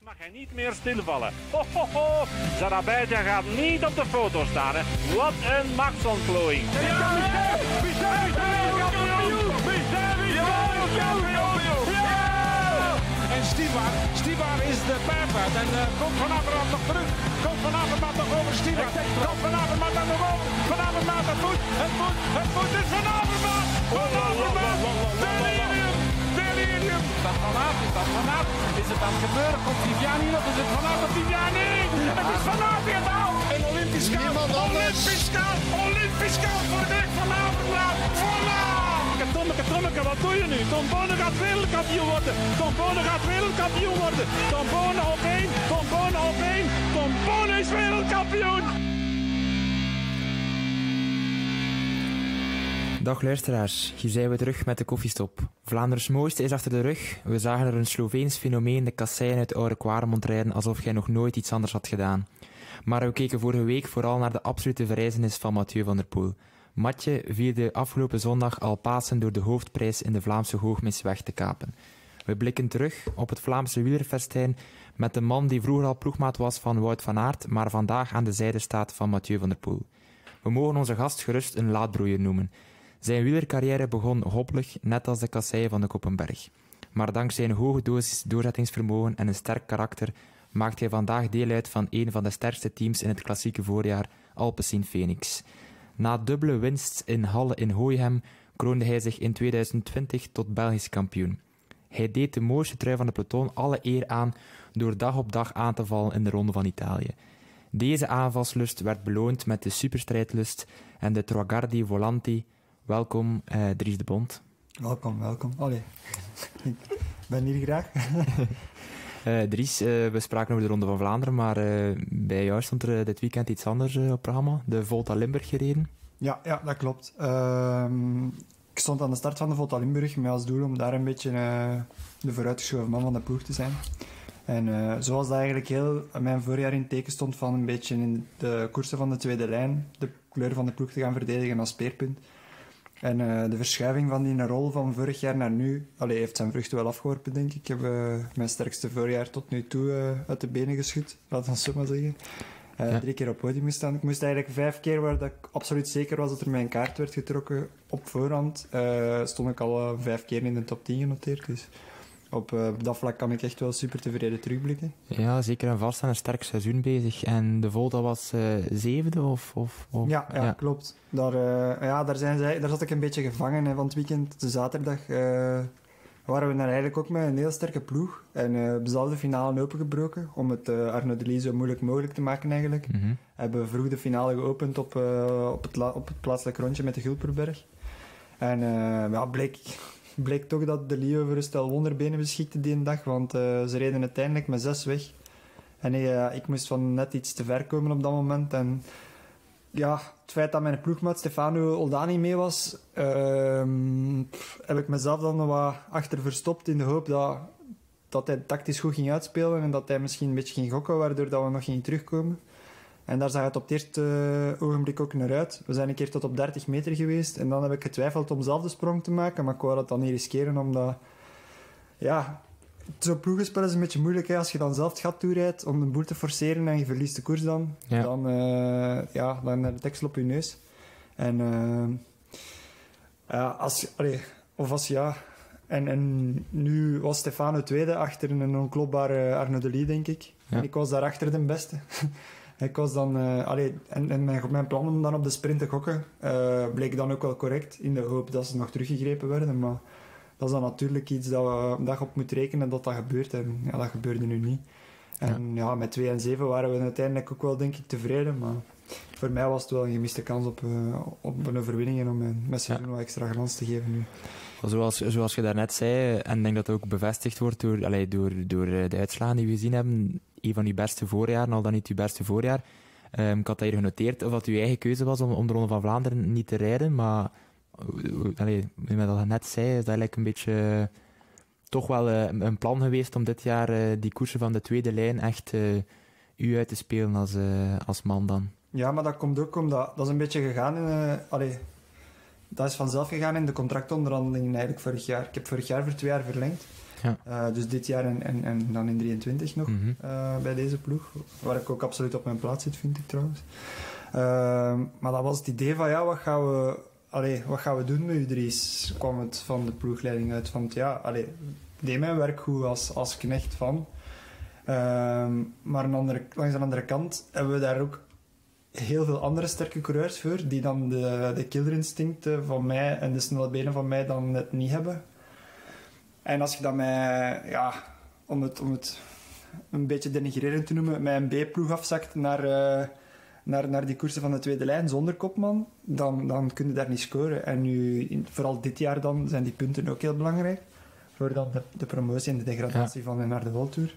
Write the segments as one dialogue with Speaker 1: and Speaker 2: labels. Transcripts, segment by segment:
Speaker 1: Mag hij niet meer stilvallen. Ho, ho, ho. Zarabijtja gaat niet op de foto staan. Hè. Wat een machtsontplooiing.
Speaker 2: En Stibar is de paard en komt Van Avermaat nog terug. Komt Van Avermaat nog over Stibar. Komt Van Avermaat dan nog over. Van Avermaat, het moet. Het is Van Avermaat. Van Avermaat. Delirium. Is dat Van Aert? Is dat Van Aert? Is het aan het gebeuren? Komt Viviani nog? Is het Van Aert of Viviani? Het is Van Aert gedaan. En Olympisch goud. Olympisch goud voor de weg Van Avermaat. Voilà.
Speaker 1: Tommeke, wat doe je nu? Tom Bonen gaat wereldkampioen worden. Tom Bonen gaat wereldkampioen worden. Tom Bonen op één. Tom Bonen op één. Tom Bonen is wereldkampioen.
Speaker 3: Dag luisteraars, hier zijn we terug met de koffiestop. Vlaanderen's mooiste is achter de rug. We zagen er een Sloveens fenomeen de kasseien uit Oude Kwaremond rijden alsof jij nog nooit iets anders had gedaan. Maar we keken vorige week vooral naar de absolute verrijzenis van Mathieu van der Poel. Matje vierde afgelopen zondag al Pasen door de hoofdprijs in de Vlaamse Hoogmis weg te kapen. We blikken terug op het Vlaamse wielerfestijn met de man die vroeger al ploegmaat was van Wout van Aert, maar vandaag aan de zijde staat van Mathieu van der Poel. We mogen onze gast gerust een laadbroeier noemen. Zijn wielercarrière begon hobbelig, net als de kasseien van de Koppenberg. Maar dankzij een hoge dosis doorzettingsvermogen en een sterk karakter maakt hij vandaag deel uit van een van de sterkste teams in het klassieke voorjaar, Alpecin Phoenix. Na dubbele winst in Halle in Hooihem kroonde hij zich in 2020 tot Belgisch kampioen. Hij deed de mooiste trui van de peloton alle eer aan door dag op dag aan te vallen in de Ronde van Italië. Deze aanvalslust werd beloond met de superstrijdlust en de Trogardi Volanti. Welkom, Dries de Bont.
Speaker 4: Welkom. Allee, ik ben hier graag.
Speaker 3: Dries, we spraken over de Ronde van Vlaanderen, maar bij jou stond er dit weekend iets anders op het programma. De Volta Limburg gereden.
Speaker 4: Ja, dat klopt. Ik stond aan de start van de Volta Limburg met als doel om daar een beetje de vooruitgeschoven man van de ploeg te zijn. En zoals dat eigenlijk heel mijn voorjaar in teken stond van een beetje in de koersen van de tweede lijn de kleur van de ploeg te gaan verdedigen als speerpunt. En de verschuiving van die rol van vorig jaar naar nu heeft zijn vruchten wel afgeworpen, denk ik. Ik heb mijn sterkste voorjaar tot nu toe uit de benen geschud, laten we het zo maar zeggen. 3 keer op podium gestaan. Ik moest eigenlijk 5 keer, waar dat ik absoluut zeker was dat er mijn kaart werd getrokken op voorhand, stond ik al 5 keer in de top 10 genoteerd. Dus op dat vlak kan ik echt wel super tevreden terugblikken.
Speaker 3: Ja, zeker en vast aan een sterk seizoen bezig. En de Volta was zevende of...
Speaker 4: Ja, klopt. Daar zat ik een beetje gevangen van het weekend. De zaterdag waren we daar eigenlijk ook met een heel sterke ploeg. En hebben zelf de finale opengebroken om het Arno de Lee zo moeilijk mogelijk te maken eigenlijk.
Speaker 3: Mm-hmm.
Speaker 4: Hebben vroeg de finale geopend op het plaatselijk rondje met de Gulperberg. En bleek toch dat de Lee over een stel wonderbenen beschikte die dag, want ze reden uiteindelijk met 6 weg. En ik moest van net iets te ver komen op dat moment. En ja, het feit dat mijn ploegmaat Stefano Oldani mee was, heb ik mezelf dan wat achter verstopt in de hoop dat hij tactisch goed ging uitspelen en dat hij misschien een beetje ging gokken, waardoor dat we nog gingen terugkomen. En daar zag het op het eerste ogenblik ook naar uit. We zijn een keer tot op 30 meter geweest en dan heb ik getwijfeld om zelf de sprong te maken, maar ik wou dat dan niet riskeren, omdat zo'n ploegenspel is een beetje moeilijk. Hè? Als je dan zelf het gat toerijdt om de boel te forceren en je verliest de koers dan heb je deksel op je neus. En En nu was Stefano tweede achter een onklopbare Arno de Lee, denk ik. Ja. En ik was daarachter de beste. Ik was dan... mijn plan om dan op de sprint te gokken bleek dan ook wel correct, in de hoop dat ze nog teruggegrepen werden. Maar dat is dan natuurlijk iets dat je op moet rekenen dat gebeurt. En ja, dat gebeurde nu niet. En ja, met 2 en 7 waren we uiteindelijk ook wel, denk ik, tevreden. Maar voor mij was het wel een gemiste kans op een overwinning en om mijn seizoen wat extra glans te geven nu.
Speaker 3: Zoals je daarnet zei, en ik denk dat het ook bevestigd wordt door de uitslagen die we gezien hebben, een van uw beste voorjaren, al dan niet uw beste voorjaar. Ik had dat hier genoteerd of dat uw eigen keuze was om de Ronde van Vlaanderen niet te rijden, maar met wat je net zei, is dat eigenlijk een beetje toch wel een plan geweest om dit jaar die koersen van de tweede lijn echt u uit te spelen als man dan.
Speaker 4: Ja, maar dat komt ook omdat dat is een beetje gegaan dat is vanzelf gegaan in de contractonderhandelingen eigenlijk vorig jaar. Ik heb vorig jaar voor 2 jaar verlengd.
Speaker 3: Ja.
Speaker 4: Dus dit jaar en dan in 23 nog bij deze ploeg. Waar ik ook absoluut op mijn plaats zit, vind ik trouwens. Maar dat was het idee van, ja, wat gaan we doen met U3's? Kwam het van de ploegleiding uit. Van, ja, deed mijn werk goed als knecht van. Maar langs de andere kant hebben we daar ook heel veel andere sterke coureurs voor, die dan de killerinstincten van mij en de snelle benen van mij dan net niet hebben. En als je dat mij, ja, om het een beetje denigrerend te noemen, met een B-ploeg afzakt naar die koersen van de tweede lijn zonder kopman, dan kun je daar niet scoren. En nu, vooral dit jaar dan, zijn die punten ook heel belangrijk. Voor dan de promotie en de degradatie van naar de World Tour.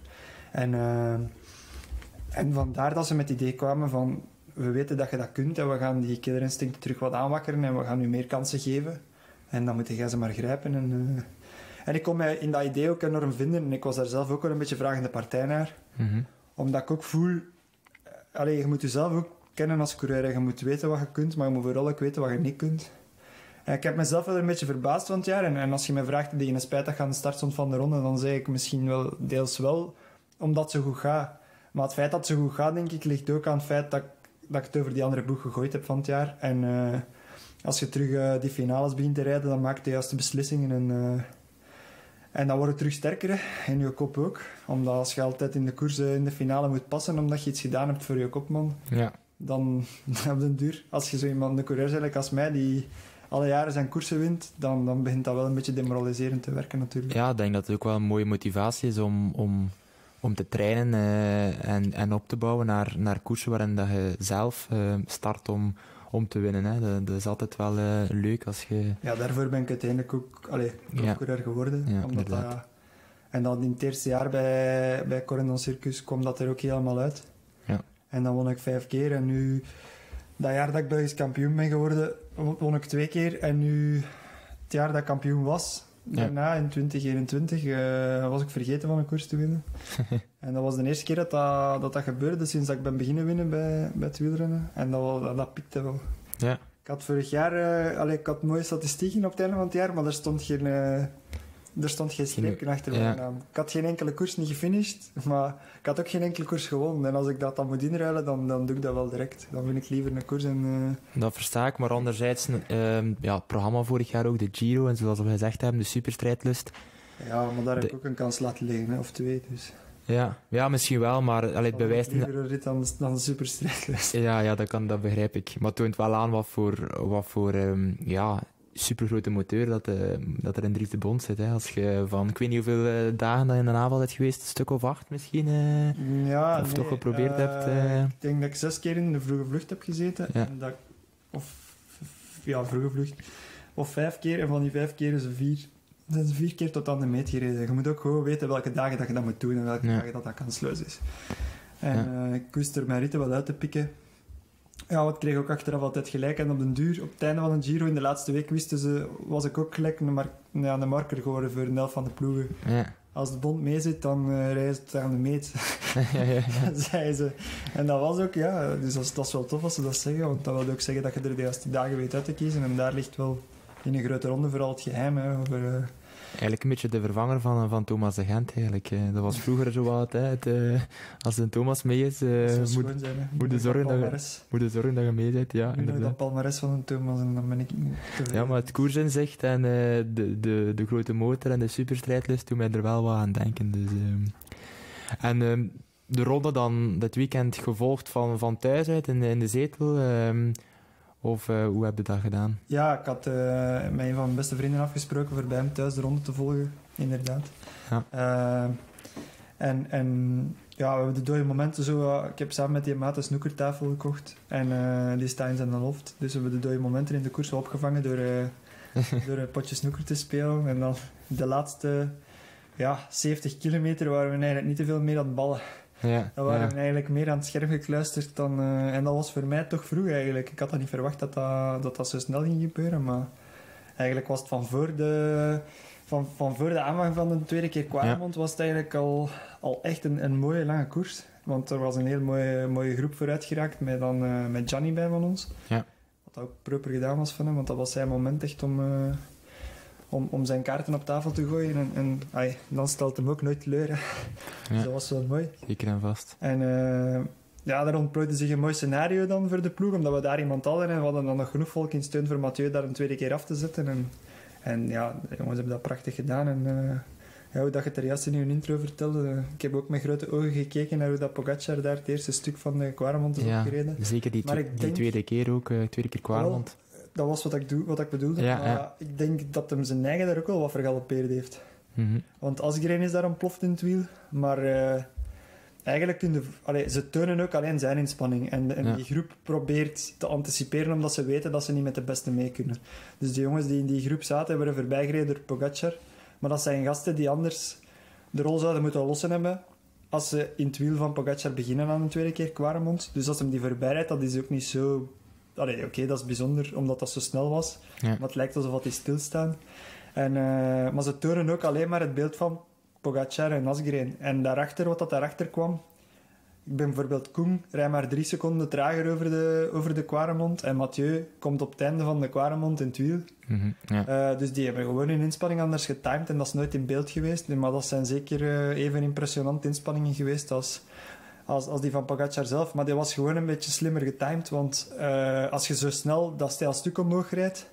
Speaker 4: En vandaar dat ze met het idee kwamen van, we weten dat je dat kunt en we gaan die killerinstincten terug wat aanwakkeren en we gaan u meer kansen geven. En dan moet jij ze maar grijpen. En ik kon mij in dat idee ook enorm vinden. En ik was daar zelf ook wel een beetje vragende partij naar. Omdat ik ook voel, je moet jezelf ook kennen als coureur. En je moet weten wat je kunt, maar je moet vooral ook weten wat je niet kunt. En ik heb mezelf wel een beetje verbaasd van het jaar. En als je me vraagt dat je een spijt dat je aan de start stond van de ronde, dan zeg ik misschien wel deels wel, omdat het zo goed gaat. Maar het feit dat het zo goed gaat, denk ik, ligt ook aan het feit dat ik het over die andere ploeg gegooid heb van het jaar. En als je terug die finales begint te rijden, dan maak je de juiste beslissingen. En dan wordt het terug sterker, hè. In je kop ook. Omdat als je altijd in de koers in de finale moet passen, omdat je iets gedaan hebt voor je kopman, dan op den duur, als je zo iemand, een coureur eigenlijk als mij, die alle jaren zijn koersen wint, dan begint dat wel een beetje demoraliserend te werken natuurlijk.
Speaker 3: Ja, ik denk dat het ook wel een mooie motivatie is om te trainen en op te bouwen naar koersen waarin dat je zelf start om te winnen. Hè. Dat is altijd wel leuk als je...
Speaker 4: Ja, daarvoor ben ik uiteindelijk ook coureur geworden.
Speaker 3: Ja,
Speaker 4: omdat en dan in het eerste jaar bij Corendon Circus kwam dat er ook helemaal uit.
Speaker 3: Ja.
Speaker 4: En dan won ik 5 keer. En nu, dat jaar dat ik Belgisch kampioen ben geworden, won ik 2 keer. En nu, het jaar dat ik kampioen was, daarna in 2021, was ik vergeten van een koers te winnen. En dat was de eerste keer dat gebeurde sinds dat ik ben beginnen winnen bij het wielrennen. En dat pikte wel.
Speaker 3: Ja.
Speaker 4: Ik had vorig jaar ik had mooie statistieken op het einde van het jaar, maar er stond geen streepje achter mijn naam. Ik had geen enkele koers niet gefinished, maar ik had ook geen enkele koers gewonnen. En als ik dat dan moet inruilen, dan doe ik dat wel direct. Dan win ik liever een koers.
Speaker 3: Dat versta ik, maar anderzijds, het programma vorig jaar ook, de Giro, en zoals we gezegd hebben, de superstrijdlust.
Speaker 4: Ja, maar daar heb ik ook een kans laten liggen, hè, of 2, dus...
Speaker 3: Ja, misschien wel, maar het bewijst...
Speaker 4: liever een rit dan de superstrijdlust.
Speaker 3: Ja, dat begrijp ik. Maar het toont wel aan wat voor supergrote motor dat er in Dries de Bond zit. Hè. Als je van, ik weet niet hoeveel dagen dat je in de aanval hebt geweest, een stuk of 8 misschien, toch geprobeerd hebt.
Speaker 4: Ik denk dat ik 6 keer in de vroege vlucht heb gezeten.
Speaker 3: Ja.
Speaker 4: En vroege vlucht. Of 5 keer, en van die 5 keer is er 4. Dat is 4 keer tot aan de meet gereden. Je moet ook gewoon weten welke dagen dat je dat moet doen en welke dagen dat kansloos is. En ik wist er mijn ritten wel uit te pikken. Ja, wat kreeg ook achteraf altijd gelijk. En op den duur, op het einde van een Giro, in de laatste week was ik ook gelijk een marker geworden voor een helft van de ploegen.
Speaker 3: Ja.
Speaker 4: Als de bond mee zit, dan rijden ze het aan de meet. Zei ze. En dat was ook, dus dat is wel tof als ze dat zeggen, want dat wil ook zeggen dat je er de juiste dagen weet uit te kiezen. En daar ligt wel in een grote ronde vooral het geheim. Hè,
Speaker 3: Eigenlijk een beetje de vervanger van Thomas de Gent. Eigenlijk. Dat was vroeger zo wat. Als een Thomas mee is, moet je zorgen dat je mee bent. Ja, inderdaad.
Speaker 4: Dat palmares van een Thomas en dan ben ik niet tevreden.
Speaker 3: Ja, maar het koersinzicht en de grote motor en de superstrijdlust doen mij er wel wat aan denken. Dus, de ronde dan dit weekend gevolgd van thuis uit in de zetel. Of hoe heb je dat gedaan? Ja, ik had met een van mijn beste vrienden afgesproken voor bij hem thuis de ronde te volgen, inderdaad. Ja. We hebben de dode momenten zo... ik heb samen met die maat een snoekertafel gekocht. En die staat in zijn loft. Dus we hebben de dode momenten in de koers wel opgevangen door een potje snoeker te spelen. En dan de laatste 70 kilometer waren we eigenlijk niet te veel meer aan het ballen. Ja, dan waren we eigenlijk meer aan het scherm gekluisterd dan... en dat was voor mij toch vroeg eigenlijk. Ik had dat niet verwacht dat zo snel ging gebeuren, maar eigenlijk was het van voor de aanvang van de tweede keer Quaremont was het eigenlijk al echt een mooie lange koers. Want er was een heel mooie groep vooruit geraakt met Gianni bij van ons. Ja. Wat ook proper gedaan was van hem, want dat was zijn moment echt
Speaker 4: om zijn kaarten op tafel te gooien. En dan stelt hem ook nooit teleur. Hè.
Speaker 3: Ja.
Speaker 4: Dus dat was wel mooi.
Speaker 3: Zeker en vast.
Speaker 4: En daar ontplooide zich een mooi scenario dan voor de ploeg, omdat we daar iemand hadden en we hadden dan nog genoeg volk in steun voor Mathieu daar een tweede keer af te zetten. En ja, de jongens hebben dat prachtig gedaan. En hoe dat je het er juist in je intro vertelde, ik heb ook met grote ogen gekeken naar hoe dat Pogacar daar het eerste stuk van de Quaremont is opgereden.
Speaker 3: Zeker die tweede keer ook, tweede keer Quaremont.
Speaker 4: Dat was wat ik bedoelde.
Speaker 3: Ja,
Speaker 4: maar ik denk dat hem zijn eigen daar ook wel wat vergalopeerd heeft.
Speaker 3: Mm-hmm.
Speaker 4: Want Asgreen is daar ontploft in het wiel. Maar eigenlijk ze tonen ook alleen zijn inspanning. En die groep probeert te anticiperen omdat ze weten dat ze niet met de beste mee kunnen. Dus de jongens die in die groep zaten, werden voorbijgereden door Pogacar. Maar dat zijn gasten die anders de rol zouden moeten lossen hebben als ze in het wiel van Pogacar beginnen aan een tweede keer Quaremont. Dus als hem die voorbij rijdt, dat is ook niet zo... Oké, dat is bijzonder, omdat dat zo snel was.
Speaker 3: Ja.
Speaker 4: Maar het lijkt alsof die stilstaan. Maar ze tonen ook alleen maar het beeld van Pogacar en Asgreen. En daarachter, wat dat daarachter kwam... Ik ben bijvoorbeeld Koen, rijdt maar 3 seconden trager over de Quaremont. En Mathieu komt op het einde van de Quaremont in het wiel.
Speaker 3: Mm-hmm. Ja.
Speaker 4: Dus die hebben gewoon hun inspanning anders getimed. En dat is nooit in beeld geweest. Maar dat zijn zeker even impressionante inspanningen geweest als die van Pogacar zelf. Maar die was gewoon een beetje slimmer getimed. Want als je zo snel dat steil stuk omhoog rijdt,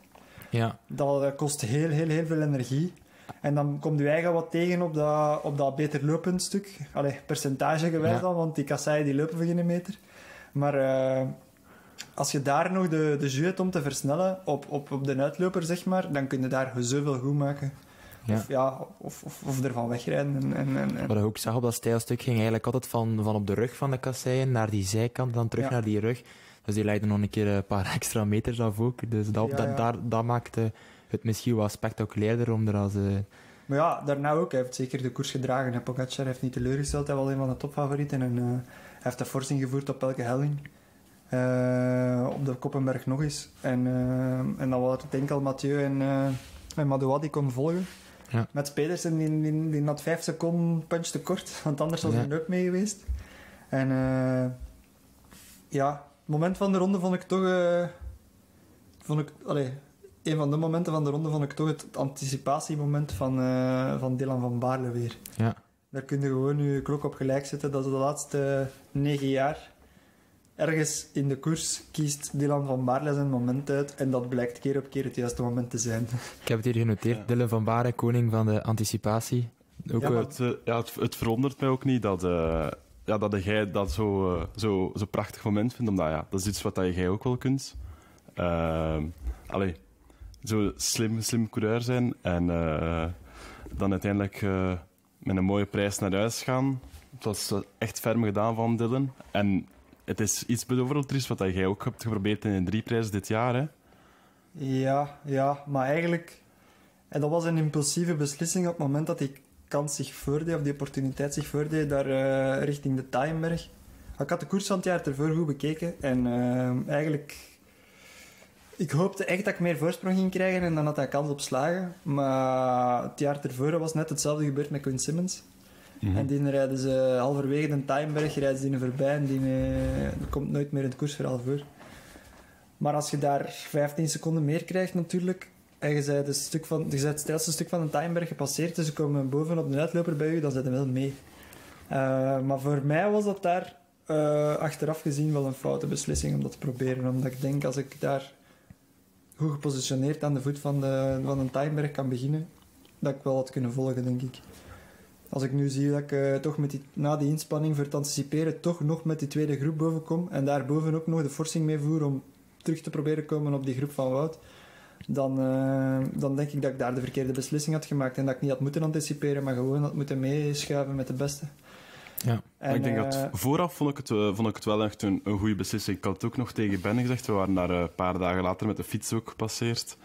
Speaker 4: dat kost heel, heel, heel veel energie. En dan komt je eigen wat tegen op dat beter lopend stuk. Percentagegewijs dan, want die kasseien die lopen voor geen meter. Maar als je daar nog de jus hebt om te versnellen op de uitloper, zeg maar, dan kun je daar zoveel goed maken. Ja. Of ervan wegrijden.
Speaker 3: Wat ik ook zag op dat steilstuk ging eigenlijk altijd van op de rug van de kasseien naar die zijkant, dan terug naar die rug. Dus die leidden nog een keer een paar extra meters af ook. Dus dat maakte het misschien wat spectaculairder om er als...
Speaker 4: Maar ja, daarna ook. Hij heeft zeker de koers gedragen. En Pogacar heeft niet teleurgesteld. Hij was een van de topfavorieten. En hij heeft de force ingevoerd op elke helling. Op de Koppenberg nog eens. En dan was het enkel Mathieu en Madouas die kon volgen.
Speaker 3: Ja.
Speaker 4: Met Pedersen, die had 5 seconden punch tekort. Want anders was hij er ook mee geweest. En het moment van de ronde vond ik toch... een van de momenten van de ronde vond ik toch het anticipatiemoment van Dylan van Baarle weer.
Speaker 3: Ja.
Speaker 4: Daar kun je gewoon je klok op gelijk zetten. Dat is de laatste 9 jaar. Ergens in de koers kiest Dylan van Baarle zijn moment uit. En dat blijkt keer op keer het juiste moment te zijn.
Speaker 3: Ik heb het hier genoteerd. Ja. Dylan van Baarle, koning van de anticipatie. Ook
Speaker 5: het verwondert mij ook niet dat jij dat zo prachtig moment vindt. Omdat dat is iets wat jij ook wel kunt. Zo slim coureur zijn en dan uiteindelijk met een mooie prijs naar huis gaan. Het was echt ferm gedaan van Dylan. En het is iets bijvoorbeeld triest wat jij ook hebt geprobeerd in de 3-prijs dit jaar, hè?
Speaker 4: Ja, maar eigenlijk... En dat was een impulsieve beslissing op het moment dat die kans zich voordeed, of die opportuniteit zich voordeed, daar richting de Taaienberg. Ik had de koers van het jaar ervoor goed bekeken en eigenlijk... Ik hoopte echt dat ik meer voorsprong ging krijgen en dan had hij kans op slagen. Maar het jaar ervoor was net hetzelfde gebeurd met Quinn Simmons. Mm-hmm. En die rijden ze halverwege de Taaienberg, rijden ze die voorbij en die komt nooit meer in het koersverhaal voor. Maar als je daar 15 seconden meer krijgt natuurlijk, en je bent het steilste stuk van de Taaienberg gepasseerd, dus ze komen boven op de uitloper bij u, dan zit hij wel mee. Maar voor mij was dat daar achteraf gezien wel een foute beslissing om dat te proberen. Omdat ik denk, als ik daar goed gepositioneerd aan de voet van een Taaienberg kan beginnen, dat ik wel had kunnen volgen, denk ik. Als ik nu zie dat ik toch na die inspanning voor het anticiperen toch nog met die tweede groep boven kom en daarboven ook nog de forcing mee voer om terug te proberen komen op die groep van Wout, dan denk ik dat ik daar de verkeerde beslissing had gemaakt en dat ik niet had moeten anticiperen, maar gewoon had moeten meeschuiven met de beste.
Speaker 5: Ja. En, ik denk dat vooraf vond ik het wel echt een goede beslissing. Ik had het ook nog tegen Ben gezegd. We waren daar een paar dagen later met de fiets ook gepasseerd.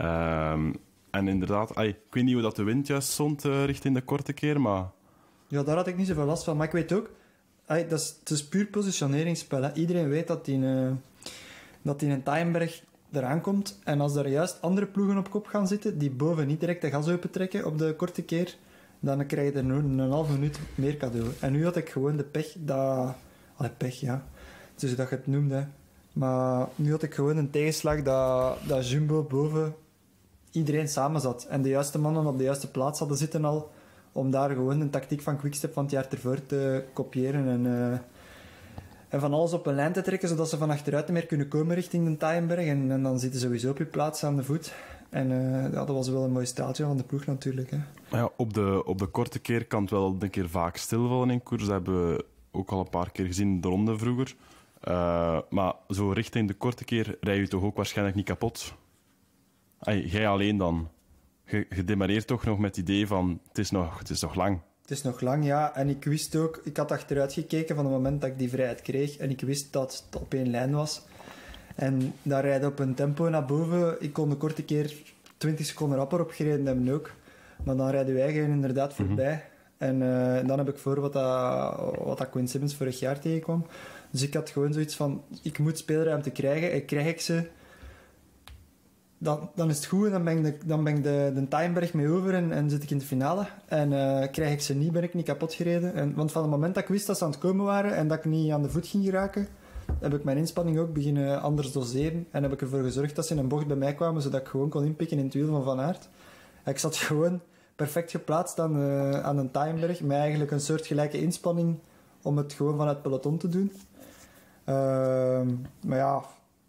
Speaker 5: En inderdaad, ik weet niet hoe dat de wind juist stond richting de korte keer, maar...
Speaker 4: Ja, daar had ik niet zoveel last van. Maar ik weet ook, het is puur positioneringsspel. Hè. Iedereen weet dat in een Taaienberg eraan komt. En als er juist andere ploegen op kop gaan zitten, die boven niet direct de gas open trekken op de korte keer, dan krijg je er een halve minuut meer cadeau. En nu had ik gewoon de pech pech, ja. Dus dat je het noemde. Maar nu had ik gewoon een tegenslag dat Jumbo boven iedereen samen zat. En de juiste mannen op de juiste plaats hadden zitten al, om daar gewoon een tactiek van Quickstep van het jaar ervoor te kopiëren. En van alles op een lijn te trekken, zodat ze van achteruit niet meer kunnen komen richting de Taaienberg. En dan zitten ze sowieso op je plaats aan de voet. En dat was wel een mooi staaltje van de ploeg natuurlijk. Hè.
Speaker 5: Maar ja, op de korte keer kan het wel een keer vaak stilvallen in koers. Dat hebben we ook al een paar keer gezien in de ronde vroeger. Maar zo richting de korte keer rij je toch ook waarschijnlijk niet kapot. Jij alleen dan. Je demareert toch nog met het idee van het is nog lang.
Speaker 4: Het is nog lang, ja. En ik wist ook, ik had achteruit gekeken van het moment dat ik die vrijheid kreeg. En ik wist dat het op één lijn was. En daar rijden op een tempo naar boven. Ik kon de korte keer 20 seconden rapper opgereden hebben ook. Maar dan rijden we eigen inderdaad voorbij. En dan heb ik voor wat dat Quinn Simmons vorig jaar tegenkwam. Dus ik had gewoon zoiets van, ik moet speelruimte krijgen. En krijg ik ze, dan is het goed. En dan ben ik de Taaienberg mee over en zit ik in de finale. En krijg ik ze niet, ben ik niet kapot gereden. Want van het moment dat ik wist dat ze aan het komen waren en dat ik niet aan de voet ging geraken, heb ik mijn inspanning ook beginnen anders doseren. En heb ik ervoor gezorgd dat ze in een bocht bij mij kwamen, zodat ik gewoon kon inpikken in het wiel van Van Aert. En ik zat gewoon perfect geplaatst aan een Taaienberg, met eigenlijk een soort gelijke inspanning om het gewoon vanuit het peloton te doen. Maar ja,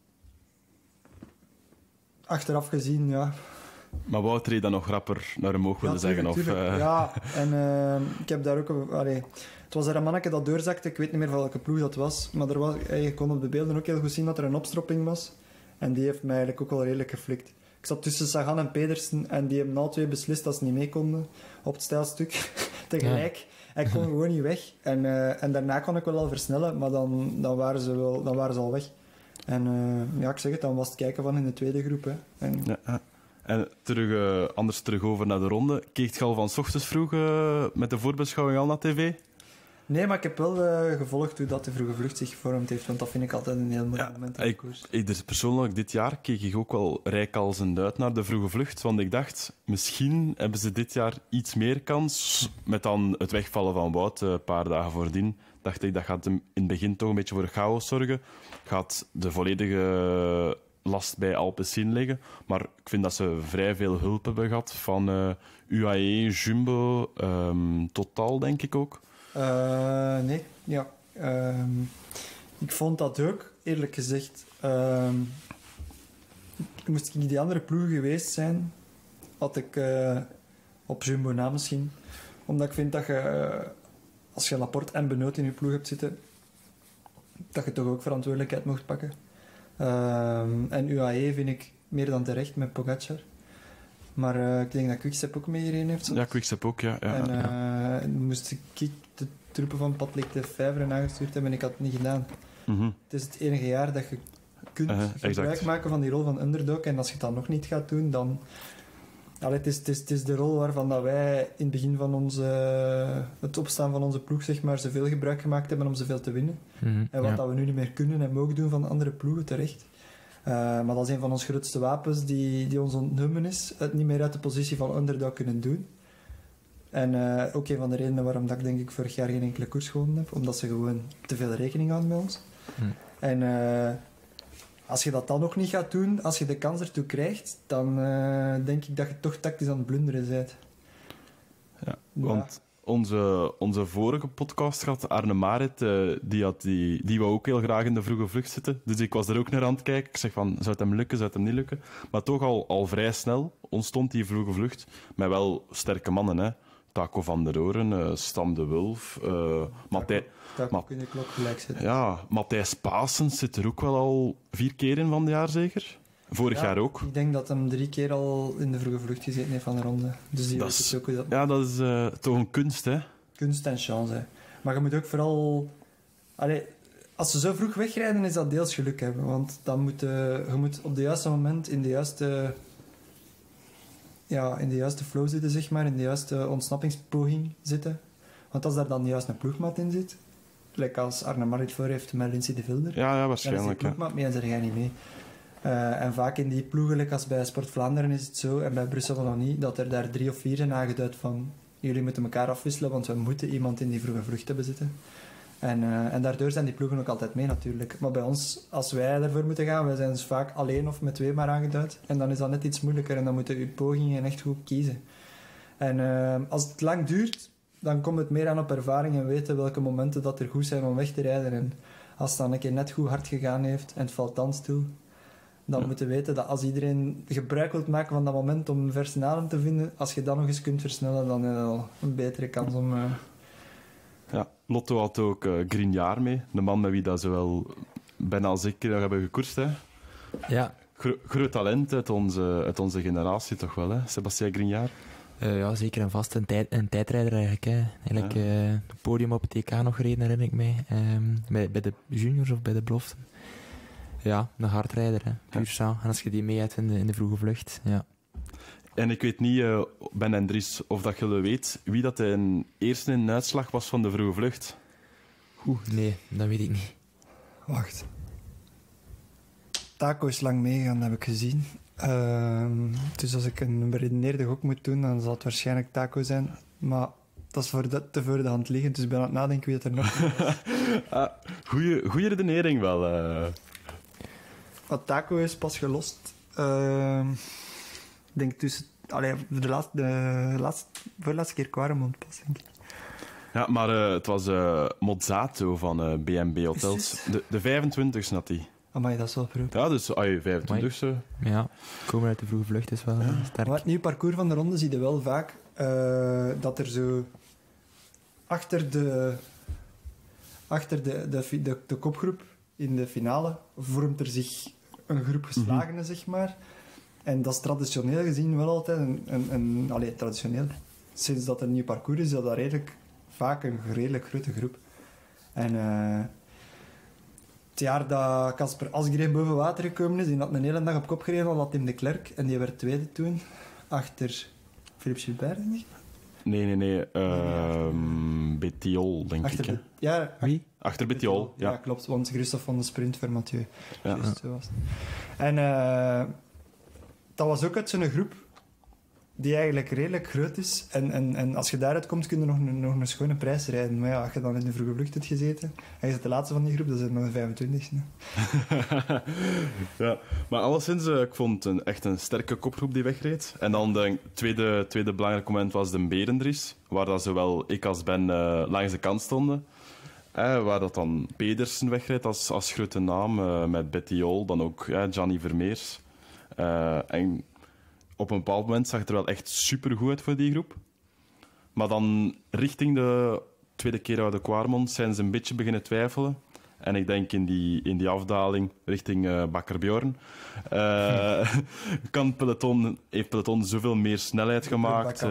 Speaker 4: achteraf gezien, ja.
Speaker 5: Maar Wouter je dan nog rapper naar omhoog willen zeggen?
Speaker 4: Tuurlijk. Ja, en ik heb daar ook... het was er een manneke dat doorzakte, ik weet niet meer van welke ploeg dat was, maar je kon op de beelden ook heel goed zien dat er een opstropping was. En die heeft mij eigenlijk ook wel redelijk geflikt. Ik zat tussen Sagan en Pedersen en die hebben alle twee beslist dat ze niet mee konden op het stijlstuk tegelijk. Ja. Hij kon gewoon niet weg. En daarna kon ik wel al versnellen, maar dan waren ze al weg. En ja, ik zeg het, dan was het kijken van in de tweede groep. Hè.
Speaker 5: En anders terug over naar de ronde. Keek je al van 's ochtends vroeg met de voorbeschouwing al naar tv?
Speaker 4: Nee, maar ik heb wel gevolgd hoe dat de vroege vlucht zich gevormd heeft, want dat vind ik altijd een heel mooi moment in de koers.
Speaker 5: Dus persoonlijk, dit jaar keek ik ook wel rijk als een duit naar de vroege vlucht, want ik dacht, misschien hebben ze dit jaar iets meer kans, met dan het wegvallen van Wout een paar dagen voordien. Dacht ik, dat gaat in het begin toch een beetje voor chaos zorgen. Gaat de volledige last bij Alpecin liggen. Maar ik vind dat ze vrij veel hulp hebben gehad van UAE, Jumbo, Total, denk ik ook.
Speaker 4: Nee, ja. Ik vond dat ook, eerlijk gezegd. Moest ik die andere ploegen geweest zijn, had ik op Jumbo na misschien. Omdat ik vind dat je, als je Laporte en Benoot in je ploeg hebt zitten, dat je toch ook verantwoordelijkheid mocht pakken. En UAE vind ik meer dan terecht met Pogacar. Maar ik denk dat Quickstep ook mee hierin heeft.
Speaker 5: Ja, Quickstep ook, ja.
Speaker 4: En moest ik de troepen van Patrick de Vijver aangestuurd hebben en ik had het niet gedaan.
Speaker 5: Mm-hmm.
Speaker 4: Het is het enige jaar dat je kunt gebruik maken van die rol van underdog. En als je het dan nog niet gaat doen, dan... Het is de rol waarvan dat wij in het begin van het opstaan van onze ploeg zeg maar, zoveel gebruik gemaakt hebben om zoveel te winnen.
Speaker 3: Mm-hmm,
Speaker 4: en wat dat we nu niet meer kunnen en mogen doen van andere ploegen, terecht. Maar dat is een van onze grootste wapens die ons ontnomen is. Het niet meer uit de positie van underdog kunnen doen. En ook een van de redenen waarom dat ik denk ik vorig jaar geen enkele koers gewonnen heb. Omdat ze gewoon te veel rekening houden met ons. En als je dat dan nog niet gaat doen, als je de kans ertoe krijgt, dan denk ik dat je toch tactisch aan het blunderen bent.
Speaker 5: Ja, want onze vorige podcast had Arne Marit, die wou ook heel graag in de vroege vlucht zitten. Dus ik was er ook naar aan het kijken. Ik zeg van, zou het hem lukken, zou het hem niet lukken? Maar toch al vrij snel ontstond die vroege vlucht met wel sterke mannen, hè. Taco van der Oren, Stam de Wulf, Matthijs...
Speaker 4: Taco kun je de klok gelijk zetten.
Speaker 5: Ja, Matthijs Paasens zit er ook wel al 4 keer in van het jaar, zeker? Vorig jaar ook.
Speaker 4: Ik denk dat hem 3 keer al in de vroege vlucht gezeten heeft van de ronde. Dus die weet het ook hoe dat...
Speaker 5: Ja, dat is toch een kunst, hè?
Speaker 4: Kunst en chance, hè. Maar je moet ook vooral... als ze zo vroeg wegrijden, is dat deels geluk hebben. Want dan je moet op het juiste moment in de juiste flow zitten, zeg maar. In de juiste ontsnappingspoging zitten. Want als daar dan juist een ploegmaat in zit... Like als Arne Marit voor heeft met Lindsay de Vilder...
Speaker 5: Ja, waarschijnlijk.
Speaker 4: Dan is die ploegmaat mee en zeg jij niet mee. En vaak in die ploegen, als bij Sport Vlaanderen is het zo, en bij Brussel nog niet, dat er daar 3 of 4 zijn aangeduid van jullie moeten elkaar afwisselen, want we moeten iemand in die vroege vlucht hebben zitten. En daardoor zijn die ploegen ook altijd mee natuurlijk. Maar bij ons, als wij daarvoor moeten gaan, wij zijn dus vaak alleen of met 2 maar aangeduid. En dan is dat net iets moeilijker en dan moeten je pogingen echt goed kiezen. En als het lang duurt, dan komt het meer aan op ervaring en weten welke momenten dat er goed zijn om weg te rijden. En als het dan een keer net goed hard gegaan heeft en het valt dan stil, dan moeten we weten dat als iedereen gebruik wilt maken van dat moment om een verse adem te vinden, als je dan nog eens kunt versnellen, dan heb je al een betere kans om...
Speaker 5: Ja, Lotto had ook Grignard mee. De man met wie dat ze wel bijna al zeker hebben gekoerst. Hè.
Speaker 3: Ja.
Speaker 5: Groot talent uit onze generatie toch wel, hè? Sébastien Grignard.
Speaker 3: Ja, zeker en vast. Een tijdrijder eigenlijk. Hè. Eigenlijk het podium op het TK nog gereden, herinner ik mij. Bij de juniors of bij de beloften. Ja, een hardrijder, hè. Puur sang. En als je die mee hebt in de vroege vlucht, ja.
Speaker 5: En ik weet niet, Ben en Dries, of dat jullie weet wie dat de eerste in de uitslag was van de vroege vlucht.
Speaker 3: Nee, dat weet ik niet.
Speaker 4: Wacht. Taco is lang meegegaan, heb ik gezien. Dus als ik een beredeneerde gok moet doen, dan zal het waarschijnlijk Taco zijn. Maar dat is te voor de hand liggend, dus ik ben aan het nadenken wie het er nog is.
Speaker 5: Goeie redenering wel.
Speaker 4: Maar Taco is pas gelost. Ik denk tussen... de voorlaatste keer Quaremont pas, denk ik.
Speaker 5: Ja, maar het was Mozzato van B&B Hotels. De 25e had hij.
Speaker 4: Amai, dat is wel vroeg.
Speaker 5: Ja, dus 25e.
Speaker 3: Ja, komen uit de vroege vlucht is wel sterk.
Speaker 4: Maar het nieuwe parcours van de ronde zie je wel vaak dat er zo achter de kopgroep in de finale vormt er zich een groep geslagenen, zeg maar. En dat is traditioneel gezien wel altijd traditioneel. Sinds dat er een nieuw parcours is, dat redelijk vaak een redelijk grote groep. En het jaar dat Casper Asgreen boven water gekomen is, die had een hele dag op kop gereden, al had Tim de Klerk. En die werd tweede toen, achter Philippe Gilbert, denk ik.
Speaker 5: Nee. Bettiol, denk ik.
Speaker 4: Ja,
Speaker 3: wie?
Speaker 5: Achter Bettiol, ja.
Speaker 4: Ja, klopt, want Christophe van de sprint voor Mathieu.
Speaker 5: Ja.
Speaker 4: Juist, zo was het. En dat was ook uit zo'n groep die eigenlijk redelijk groot is. En als je daaruit komt, kun je nog een schone prijs rijden. Maar ja, als je dan in de vroege vlucht hebt gezeten en je zit de laatste van die groep, dan is het nog de 25e.
Speaker 5: Ja, maar alleszins, ik vond het echt een sterke kopgroep die wegreed. En dan de tweede belangrijk moment was de Berendries, waar dat zowel ik als Ben langs de kant stonden. Waar dat dan Pedersen wegreed als grote naam, met Bettiol, dan ook Gianni Vermeers. En op een bepaald moment zag het er wel echt supergoed uit voor die groep. Maar dan richting de tweede keer uit de Quaremont zijn ze een beetje beginnen twijfelen. En ik denk in die afdaling richting Bakker-Bjorn heeft peloton zoveel meer snelheid gemaakt.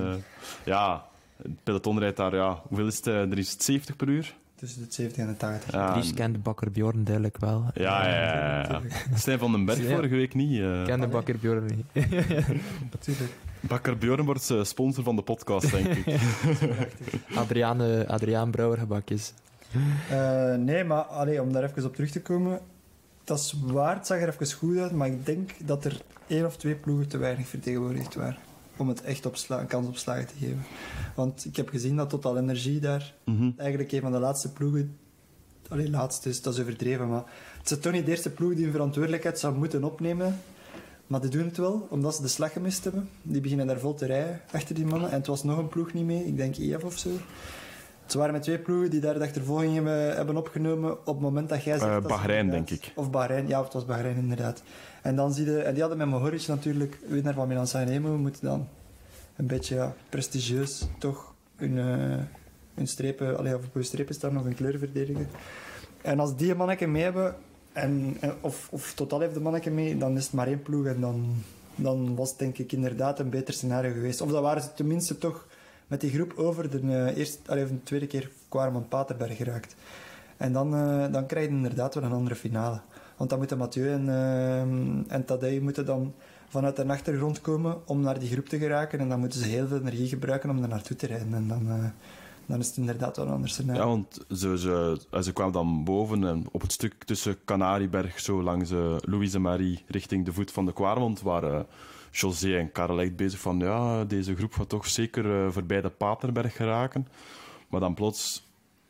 Speaker 5: Het peloton rijdt daar, hoeveel is het? Er is het 70 per uur.
Speaker 4: Tussen de 70 en de 80.
Speaker 3: Ja, Dries kende Bakker-Bjorn duidelijk wel.
Speaker 5: Ja. Stijn van den Berg vorige week niet.
Speaker 3: Kende Bakker-Bjorn niet.
Speaker 4: Natuurlijk.
Speaker 5: Bakker-Bjorn wordt sponsor van de podcast, denk ik.
Speaker 3: Adriaan Brouwergebakjes.
Speaker 4: Nee, maar om daar even op terug te komen, dat is waar, het zag er even goed uit, maar ik denk dat er 1 of 2 ploegen te weinig vertegenwoordigd waren om het echt een kans op slagen te geven. Want ik heb gezien dat Total Energie daar eigenlijk een van de laatste ploegen... laatste is, dat is overdreven, maar het is toch niet de eerste ploeg die een verantwoordelijkheid zou moeten opnemen. Maar die doen het wel, omdat ze de slag gemist hebben. Die beginnen daar vol te rijden, achter die mannen. En het was nog een ploeg niet mee, ik denk EF of zo. Het waren met 2 ploegen die daar de achtervolging hebben opgenomen op het moment dat jij zegt...
Speaker 5: Bahrein, denk ik.
Speaker 4: Of Bahrein, ja, het was Bahrein inderdaad. En dan zie je... En die hadden met Mohoric natuurlijk, winnaar van Milan-Sanremo, moeten dan een beetje prestigieus toch hun strepen... op hun strepen staan of hun kleur verdedigen. En als die een manneke mee hebben, of Total heeft de manneke mee, dan is het maar 1 ploeg en dan was het denk ik inderdaad een beter scenario geweest. Of dan waren ze tenminste toch met die groep over de tweede keer Quaremont-Paterberg geraakt. En dan krijg je inderdaad wel een andere finale. Want dan moeten Mathieu en Tadej moeten dan vanuit de achtergrond komen om naar die groep te geraken. En dan moeten ze heel veel energie gebruiken om er naartoe te rijden. En dan is het inderdaad wel een ander scenario.
Speaker 5: Ja, want ze kwamen dan boven en op het stuk tussen Canarieberg, zo langs Louise Marie, richting de voet van de Quaremont, waren José en Karel echt bezig van deze groep gaat toch zeker voorbij de Paterberg geraken. Maar dan plots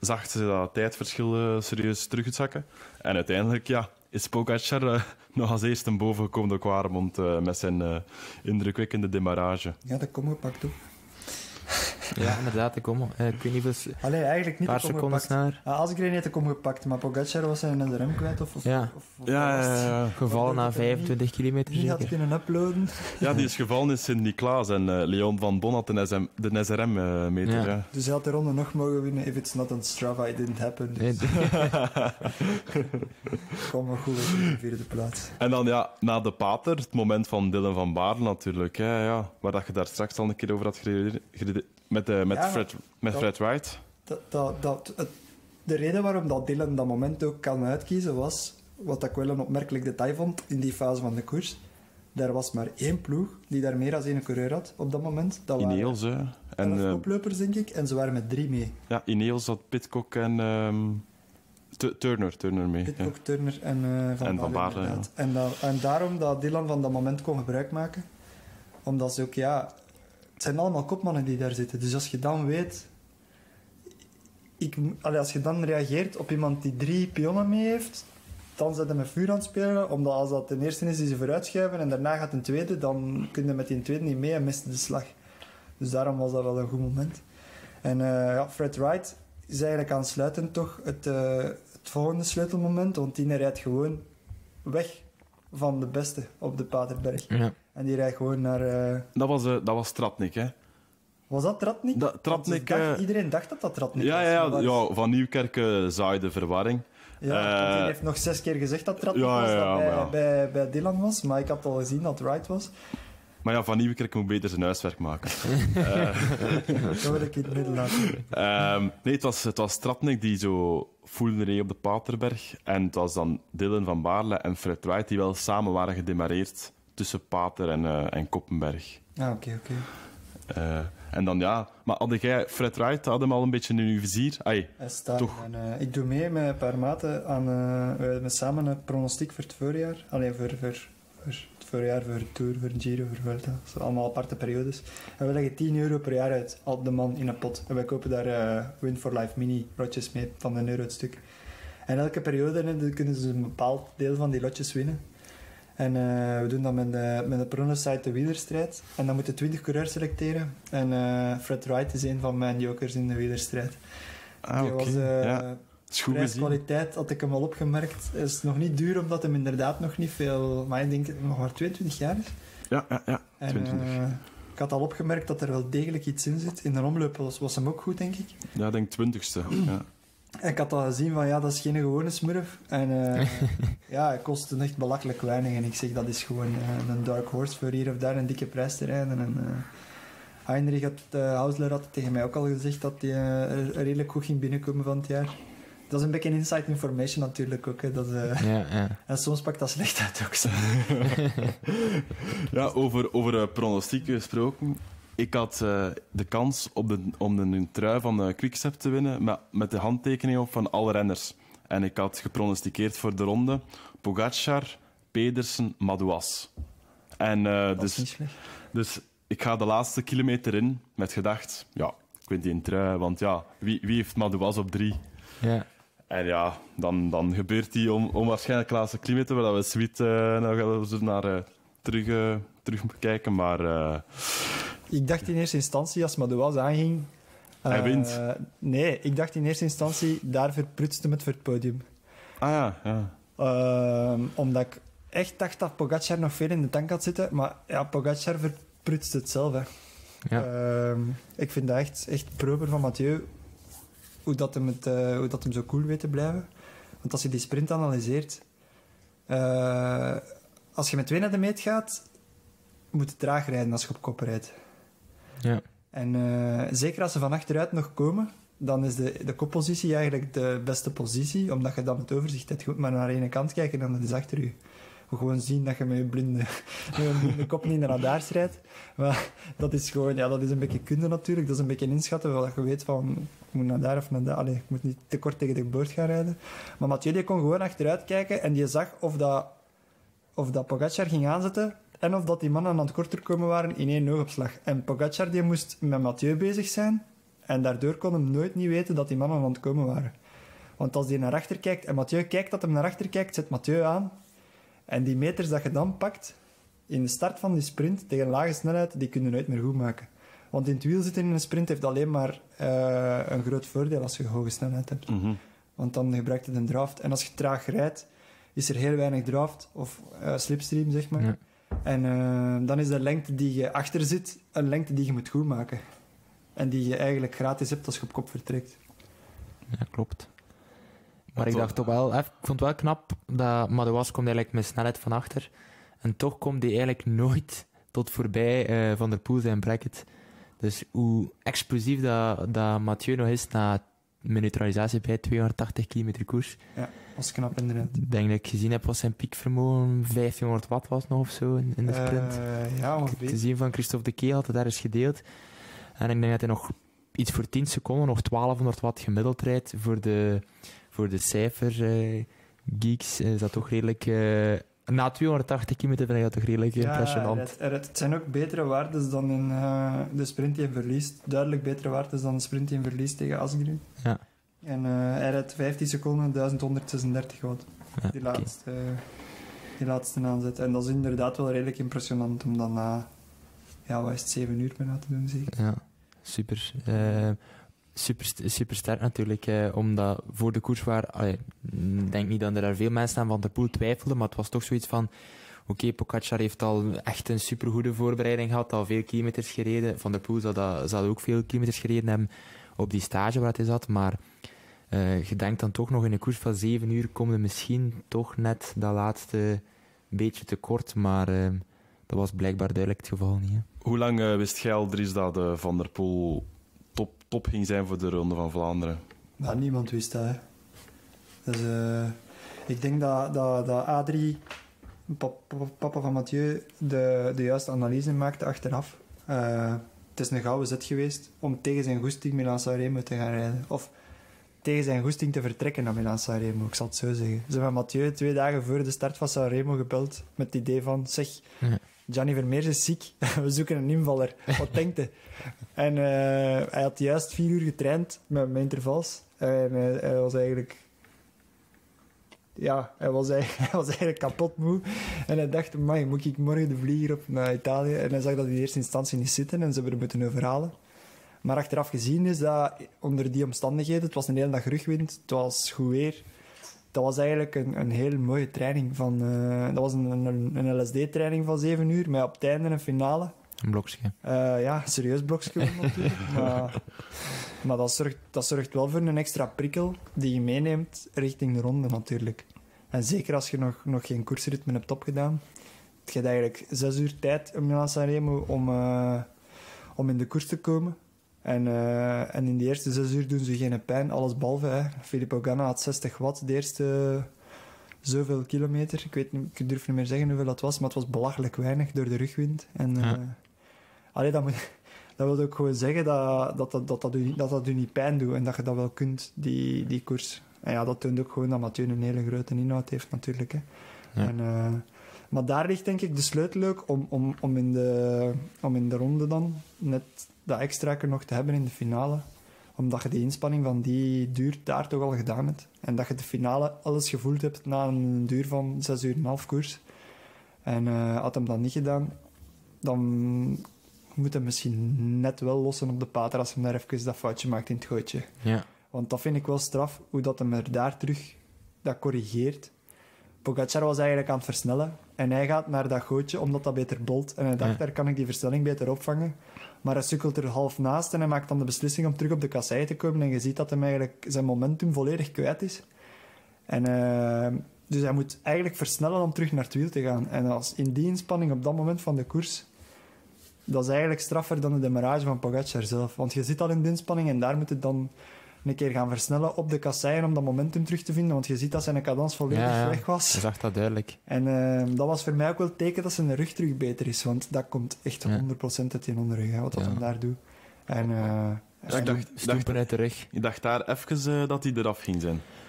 Speaker 5: zag ze dat tijdverschil serieus terug te zakken. En uiteindelijk is Pogacar nog als eerste boven gekomen op Quaremont met zijn indrukwekkende demarrage.
Speaker 4: Ja, dat kom gepakt ook.
Speaker 3: Ja, inderdaad, ik kom. Ik weet niet hoeveel...
Speaker 4: Allee, eigenlijk niet
Speaker 3: Paar
Speaker 4: de kom
Speaker 3: seconden
Speaker 4: gepakt.
Speaker 3: sneller.
Speaker 4: Asgreen heeft de kom gepakt, maar Pogacar was zijn NSRM kwijt. Of
Speaker 3: Ja.
Speaker 5: Ja.
Speaker 3: Gevallen na 25 kilometer
Speaker 4: Die had
Speaker 3: zeker.
Speaker 4: kunnen uploaden.
Speaker 5: Ja, die is gevallen in Sint-Niklaas en Leon van Bon had de SRM-meter.
Speaker 3: Ja.
Speaker 5: Ja.
Speaker 4: Dus hij had de ronde nog mogen winnen. If it's not on Strava, it didn't happen.
Speaker 3: Nee,
Speaker 4: Kom maar goed op de vierde plaats.
Speaker 5: En dan na de pater, het moment van Dylan van Baarle natuurlijk. Hè, waar dat je daar straks al een keer over had gereden met Fred Wright.
Speaker 4: De reden waarom dat Dylan dat moment ook kan uitkiezen was, wat ik wel een opmerkelijk detail vond in die fase van de koers. Er was maar één ploeg die daar meer dan één coureur had op dat moment. Dat waren
Speaker 5: Ineos, hè.
Speaker 4: 11 koplopers, denk ik. En ze waren met 3 mee.
Speaker 5: Ja, Ineos had Pidcock en Turner mee.
Speaker 4: Pidcock, Turner en Van Baarle.
Speaker 5: Ja.
Speaker 4: En daarom dat Dylan van dat moment kon gebruik maken. Omdat ze ook, het zijn allemaal kopmannen die daar zitten. Dus als je dan weet... als je dan reageert op iemand die 3 pionnen mee heeft, dan zet je met vuur aan het spelen. Omdat als dat de eerste is die ze vooruitschuiven en daarna gaat een tweede, dan kun je met die tweede niet mee en mist de slag. Dus daarom was dat wel een goed moment. En Fred Wright is eigenlijk aansluitend toch het volgende sleutelmoment, want die rijdt gewoon weg van de beste op de Paterberg.
Speaker 3: Ja.
Speaker 4: En die rijdt gewoon naar...
Speaker 5: Dat was Tratnik, hè.
Speaker 4: Was dat Tratnik?
Speaker 5: Tratnik...
Speaker 4: Iedereen dacht dat dat Tratnik was.
Speaker 5: Ja, Van Nieuwkerk zaaide verwarring.
Speaker 4: Ja, want hij heeft nog 6 keer gezegd dat Tratnik was, dat bij Dylan was. Maar ik had al gezien dat het Wright was.
Speaker 5: Maar Van Nieuwkerk moet beter zijn huiswerk maken.
Speaker 4: Dat wil ik in het midden laten.
Speaker 5: Nee, het was Tratnik die zo voelde reed op de Paterberg. En het was dan Dylan van Baarle en Fred Wright die wel samen waren gedemareerd tussen Pater en Koppenberg.
Speaker 4: Oké.
Speaker 5: En dan maar had jij Fred Wright, had hem al een beetje in uw vizier?
Speaker 4: Hij staat.
Speaker 5: toch.
Speaker 4: En, ik doe mee met een paar maten aan met samen een pronostiek voor het voorjaar. Alleen voor het voorjaar, voor de Tour, voor de Giro, voor Vuelta. Zo allemaal aparte periodes. En we leggen €10 per jaar uit, op de man in een pot. En wij kopen daar Win for Life mini lotjes mee van €1 het stuk. En elke periode kunnen ze een bepaald deel van die lotjes winnen. En we doen dat met de pronosite de wielerstrijd. En dan moeten 20 coureurs selecteren. En Fred Wright is een van mijn jokers in de wielerstrijd. Die was prijskwaliteit, had ik hem al opgemerkt. Is nog niet duur, omdat hem inderdaad nog niet veel... Maar ik denk nog maar 22 jaar is.
Speaker 5: Ja,
Speaker 4: En,
Speaker 5: 22.
Speaker 4: ik had al opgemerkt dat er wel degelijk iets in zit. In de omloop was hem ook goed, denk ik.
Speaker 5: Ja, ik denk 20ste. Ja.
Speaker 4: En ik had al gezien van, dat is geen gewone smurf. En hij kostte echt belachelijk weinig. En ik zeg, dat is gewoon een dark horse voor hier of daar een dikke prijs te rijden. En Heinrich Hausler had tegen mij ook al gezegd dat hij redelijk goed ging binnenkomen van het jaar. Dat is een beetje inside information natuurlijk ook. Hè. Dat, En soms pakt dat slecht uit ook. Zo.
Speaker 5: Ja, over pronostieken gesproken. Ik had de kans om een trui van Quickstep te winnen met de handtekening op van alle renners. En ik had gepronosticeerd voor de ronde Pogacar, Pedersen, Madouas. En
Speaker 4: Dat is niet slecht.
Speaker 5: dus ik ga de laatste kilometer in met gedacht, ik win die een trui, want wie heeft Madouas op 3?
Speaker 3: Ja.
Speaker 5: En dan gebeurt die onwaarschijnlijk laatste kilometer, waar we sweet naar terug kijken, maar...
Speaker 4: Ik dacht in eerste instantie, als Madouas aanging...
Speaker 5: Hij wint.
Speaker 4: Nee, ik dacht in eerste instantie, daar verprutste hem het voor het podium.
Speaker 5: Ah ja.
Speaker 4: Omdat ik echt dacht dat Pogacar nog veel in de tank had zitten. Maar Pogacar verprutst het zelf. Hè.
Speaker 3: Ja.
Speaker 4: Ik vind dat echt proper van Mathieu. Hoe dat hem zo cool weet te blijven. Want als je die sprint analyseert... als je met 2 naar de meet gaat... moet je traag rijden als je op kop rijdt.
Speaker 3: Ja.
Speaker 4: En zeker als ze van achteruit nog komen, dan is de koppositie eigenlijk de beste positie, omdat je dan het overzicht hebt. Je moet maar naar de ene kant kijken en dan is achter je. Gewoon zien dat je met je blinde kop niet naar radaars rijdt. Maar dat is gewoon, dat is een beetje kunde natuurlijk. Dat is een beetje inschatten, dat je weet van, ik moet naar daar of naar daar. Allee, ik moet niet te kort tegen de boord gaan rijden. Maar Mathieu die kon gewoon achteruit kijken en die zag of dat Pogacar ging aanzetten. En of dat die mannen aan het korter komen waren in 1 oogopslag. En Pogacar die moest met Mathieu bezig zijn. En daardoor kon hem nooit niet weten dat die mannen aan het komen waren. Want als hij naar achter kijkt, en Mathieu kijkt dat hij naar achter kijkt, zet Mathieu aan. En die meters dat je dan pakt, in de start van die sprint, tegen lage snelheid, die kun je nooit meer goed maken. Want in het wiel zitten in een sprint heeft alleen maar een groot voordeel als je hoge snelheid hebt.
Speaker 5: Mhm.
Speaker 4: Want dan gebruikt het een draft. En als je traag rijdt, is er heel weinig draft, of slipstream, zeg maar.
Speaker 3: Ja.
Speaker 4: En dan is de lengte die je achter zit, een lengte die je moet goed maken. En die je eigenlijk gratis hebt als je op kop vertrekt.
Speaker 3: Ja, klopt. Maar ik dacht toch wel, ik vond het wel knap dat Madouas komt eigenlijk met snelheid van achter. En toch komt hij eigenlijk nooit tot voorbij Van der Poel zijn bracket. Dus hoe explosief dat Mathieu nog is na mijn neutralisatie bij 280 km koers.
Speaker 4: Ja, dat is knap inderdaad.
Speaker 3: Ik denk dat ik gezien heb wat zijn piekvermogen 1500 watt was nog of zo in de sprint.
Speaker 4: Ja, ongeveer.
Speaker 3: Te zien van Christophe de Kee had het daar eens gedeeld. En ik denk dat hij nog iets voor 10 seconden, nog 1200 watt gemiddeld rijdt. Voor de cijfergeeks is dat toch redelijk... na 280 kilometer vind ik dat toch redelijk impressionant.
Speaker 4: Het zijn ook betere waardes dan in de sprint die hij verliest. Duidelijk betere waardes dan de sprint die hij verliest tegen Asgreen.
Speaker 3: Ja.
Speaker 4: En hij rijdt 15 seconden 1136 watt.
Speaker 3: Ja,
Speaker 4: Die laatste aanzet. En dat is inderdaad wel redelijk impressionant om dan na... wat is het, 7 uur bijna te doen, zeker?
Speaker 3: Ja, super. Super sterk natuurlijk, omdat voor de koers ik denk niet dat er daar veel mensen aan Van der Poel twijfelden, maar het was toch zoiets van oké, Pogačar heeft al echt een supergoede voorbereiding gehad, al veel kilometers gereden. Van der Poel zal ook veel kilometers gereden hebben op die stage waar hij zat, maar je denkt dan toch nog in een koers van 7 uur kom je misschien toch net dat laatste beetje te kort, maar dat was blijkbaar duidelijk het geval niet. Hè.
Speaker 5: Hoe lang wist jij al, Dries, dat Van der Poel top ging zijn voor de Ronde van Vlaanderen?
Speaker 4: Maar niemand wist dat, hè. Dus, ik denk dat Adrie, papa van Mathieu, de juiste analyse maakte achteraf. Het is een gouden zet geweest om tegen zijn goesting Milan-San Remo te gaan rijden. Of tegen zijn goesting te vertrekken naar Milan-San Remo, ik zal het zo zeggen. Ze hebben Mathieu 2 dagen voor de start van San Remo gebeld met het idee van, zeg...
Speaker 3: Ja.
Speaker 4: Gianni Vermeers is ziek, we zoeken een invaller. Wat denkt hij? En hij had juist 4 uur getraind met intervals. En hij was eigenlijk... Ja, hij was eigenlijk kapot moe. En hij dacht, moet ik morgen de vlieger op naar Italië? En hij zag dat in eerste instantie niet zitten en ze hebben er moeten overhalen. Maar achteraf gezien is dat onder die omstandigheden... Het was een hele dag rugwind, het was goed weer... Dat was eigenlijk een heel mooie training. Dat was een LSD-training van 7 uur, met op het einde een finale.
Speaker 3: Een blokje.
Speaker 4: Een serieus blokje natuurlijk. Maar dat zorgt wel voor een extra prikkel die je meeneemt richting de ronde natuurlijk. En zeker als je nog geen koersritme hebt opgedaan. Je hebt eigenlijk 6 uur tijd in Milan-San Remo om in de koers te komen. En in de eerste 6 uur doen ze geen pijn, alles behalve. Hè. Filippo Ganna had 60 watt de eerste zoveel kilometer. Ik durf niet meer zeggen hoeveel dat was, maar het was belachelijk weinig door de rugwind. En, dat wil ook gewoon zeggen dat u niet pijn doet en dat je dat wel kunt, die koers. En ja, dat toont ook gewoon dat Mathieu een hele grote inhoud heeft natuurlijk. Hè. Ja. Maar daar ligt denk ik de sleutel ook om in de ronde dan net dat extra nog te hebben in de finale. Omdat je die inspanning van die duur daar toch al gedaan hebt. En dat je de finale alles gevoeld hebt na een duur van 6 uur en half koers. En had hem dat niet gedaan, dan moet hij misschien net wel lossen op de pater als hij daar even dat foutje maakt in het gootje.
Speaker 3: Ja.
Speaker 4: Want dat vind ik wel straf, hoe dat hem er daar terug dat corrigeert. Pogačar was eigenlijk aan het versnellen en hij gaat naar dat gootje omdat dat beter bolt. En hij dacht, daar kan ik die versnelling beter opvangen. Maar hij sukkelt er half naast en hij maakt dan de beslissing om terug op de kassei te komen. En je ziet dat hij eigenlijk zijn momentum volledig kwijt is. En, dus hij moet eigenlijk versnellen om terug naar het wiel te gaan. En als in die inspanning op dat moment van de koers, dat is eigenlijk straffer dan de demarrage van Pogačar zelf. Want je zit al in de inspanning en daar moet het dan een keer gaan versnellen op de kasseien om dat momentum terug te vinden, want je ziet dat zijn cadans volledig weg was.
Speaker 3: Je zag dat duidelijk.
Speaker 4: En dat was voor mij ook wel het teken dat zijn rug terug beter is, want dat komt echt 100% uit die onderrug, wat hij daar doet. En
Speaker 3: stoepen uit de rug.
Speaker 5: Ik dacht daar even dat hij eraf ging zijn.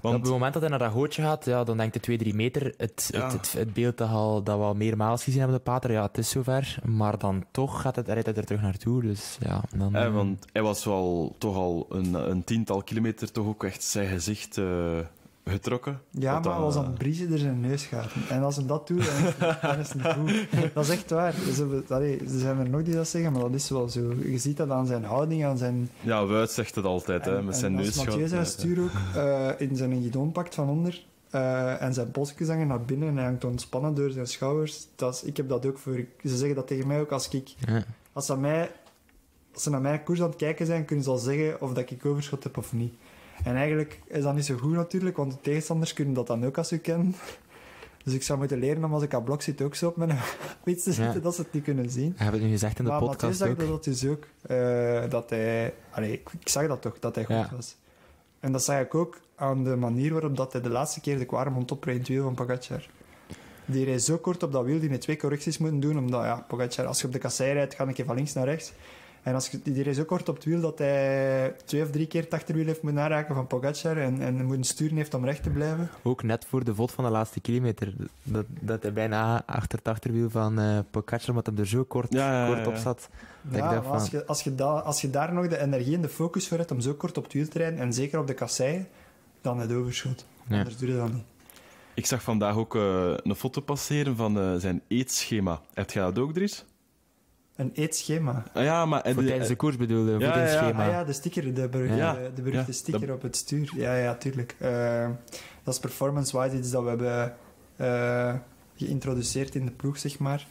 Speaker 5: Want
Speaker 3: Op het moment dat hij naar dat gootje gaat, ja, dan denkt de 2-3 meter, het beeld dat we al meermaals gezien hebben op de pater, ja, het is zover, maar dan toch rijdt hij er terug naartoe, dus ja. Dan,
Speaker 5: want hij was wel toch al een 10-tal kilometer toch ook echt zijn gezicht getrokken.
Speaker 4: Ja, maar hij was aan het briezen door zijn neus gaat. En als hij dat doet, dan is het niet goed. Dat is echt waar. Er zijn er nog die dat zeggen, maar dat is wel zo. Je ziet dat aan zijn houding, aan zijn...
Speaker 5: Ja, Wout zegt het altijd, hè, met zijn neus.
Speaker 4: Als Mathieu zijn stuur ook in zijn gidon pakt van onder en zijn polsjes hangen naar binnen en hij hangt ontspannen door zijn schouders. Ik heb dat ook voor... Ze zeggen dat tegen mij ook als ik...
Speaker 3: Ja.
Speaker 4: Als ze naar mijn koers aan het kijken zijn, kunnen ze al zeggen of dat ik overschot heb of niet. En eigenlijk is dat niet zo goed natuurlijk, want de tegenstanders kunnen dat dan ook als ze kennen. Dus ik zou moeten leren om als ik aan blok zit ook zo op mijn fiets te zitten, dat ze het niet kunnen zien.
Speaker 3: Je hebt het nu gezegd in de podcast
Speaker 4: maar
Speaker 3: ook.
Speaker 4: Mathieu zag dat dus ook. Dat hij... ik zag dat toch, dat hij goed was. En dat zag ik ook aan de manier waarop dat hij de laatste keer de Quaremont opreed in het wiel van Pogacar. Die reed zo kort op dat wiel, die heeft 2 correcties moeten doen, omdat Pogacar, als je op de kassei rijdt, ga ik even van links naar rechts. En die reed zo kort op het wiel dat hij 2 of 3 keer het achterwiel heeft moeten aanraken van Pogacar en moeten sturen heeft om recht te blijven.
Speaker 3: Ook net voor de vod van de laatste kilometer. Dat hij bijna achter het achterwiel van Pogacar, omdat hij er zo kort op zat.
Speaker 4: Als je daar nog de energie en de focus voor hebt om zo kort op het wiel te rijden, en zeker op de kassei, dan het overschot. Anders doe je dat niet.
Speaker 5: Ik zag vandaag ook een foto passeren van zijn eetschema. Heb jij dat ook, Dries?
Speaker 4: Een eetschema?
Speaker 5: Ja, maar...
Speaker 3: Voor tijdens de koers bedoelde, voedingsschema.
Speaker 4: Ja, de sticker, de beruchte sticker op het stuur. Ja, tuurlijk. Dat is performance-wise iets dat we hebben geïntroduceerd in de ploeg, zeg maar.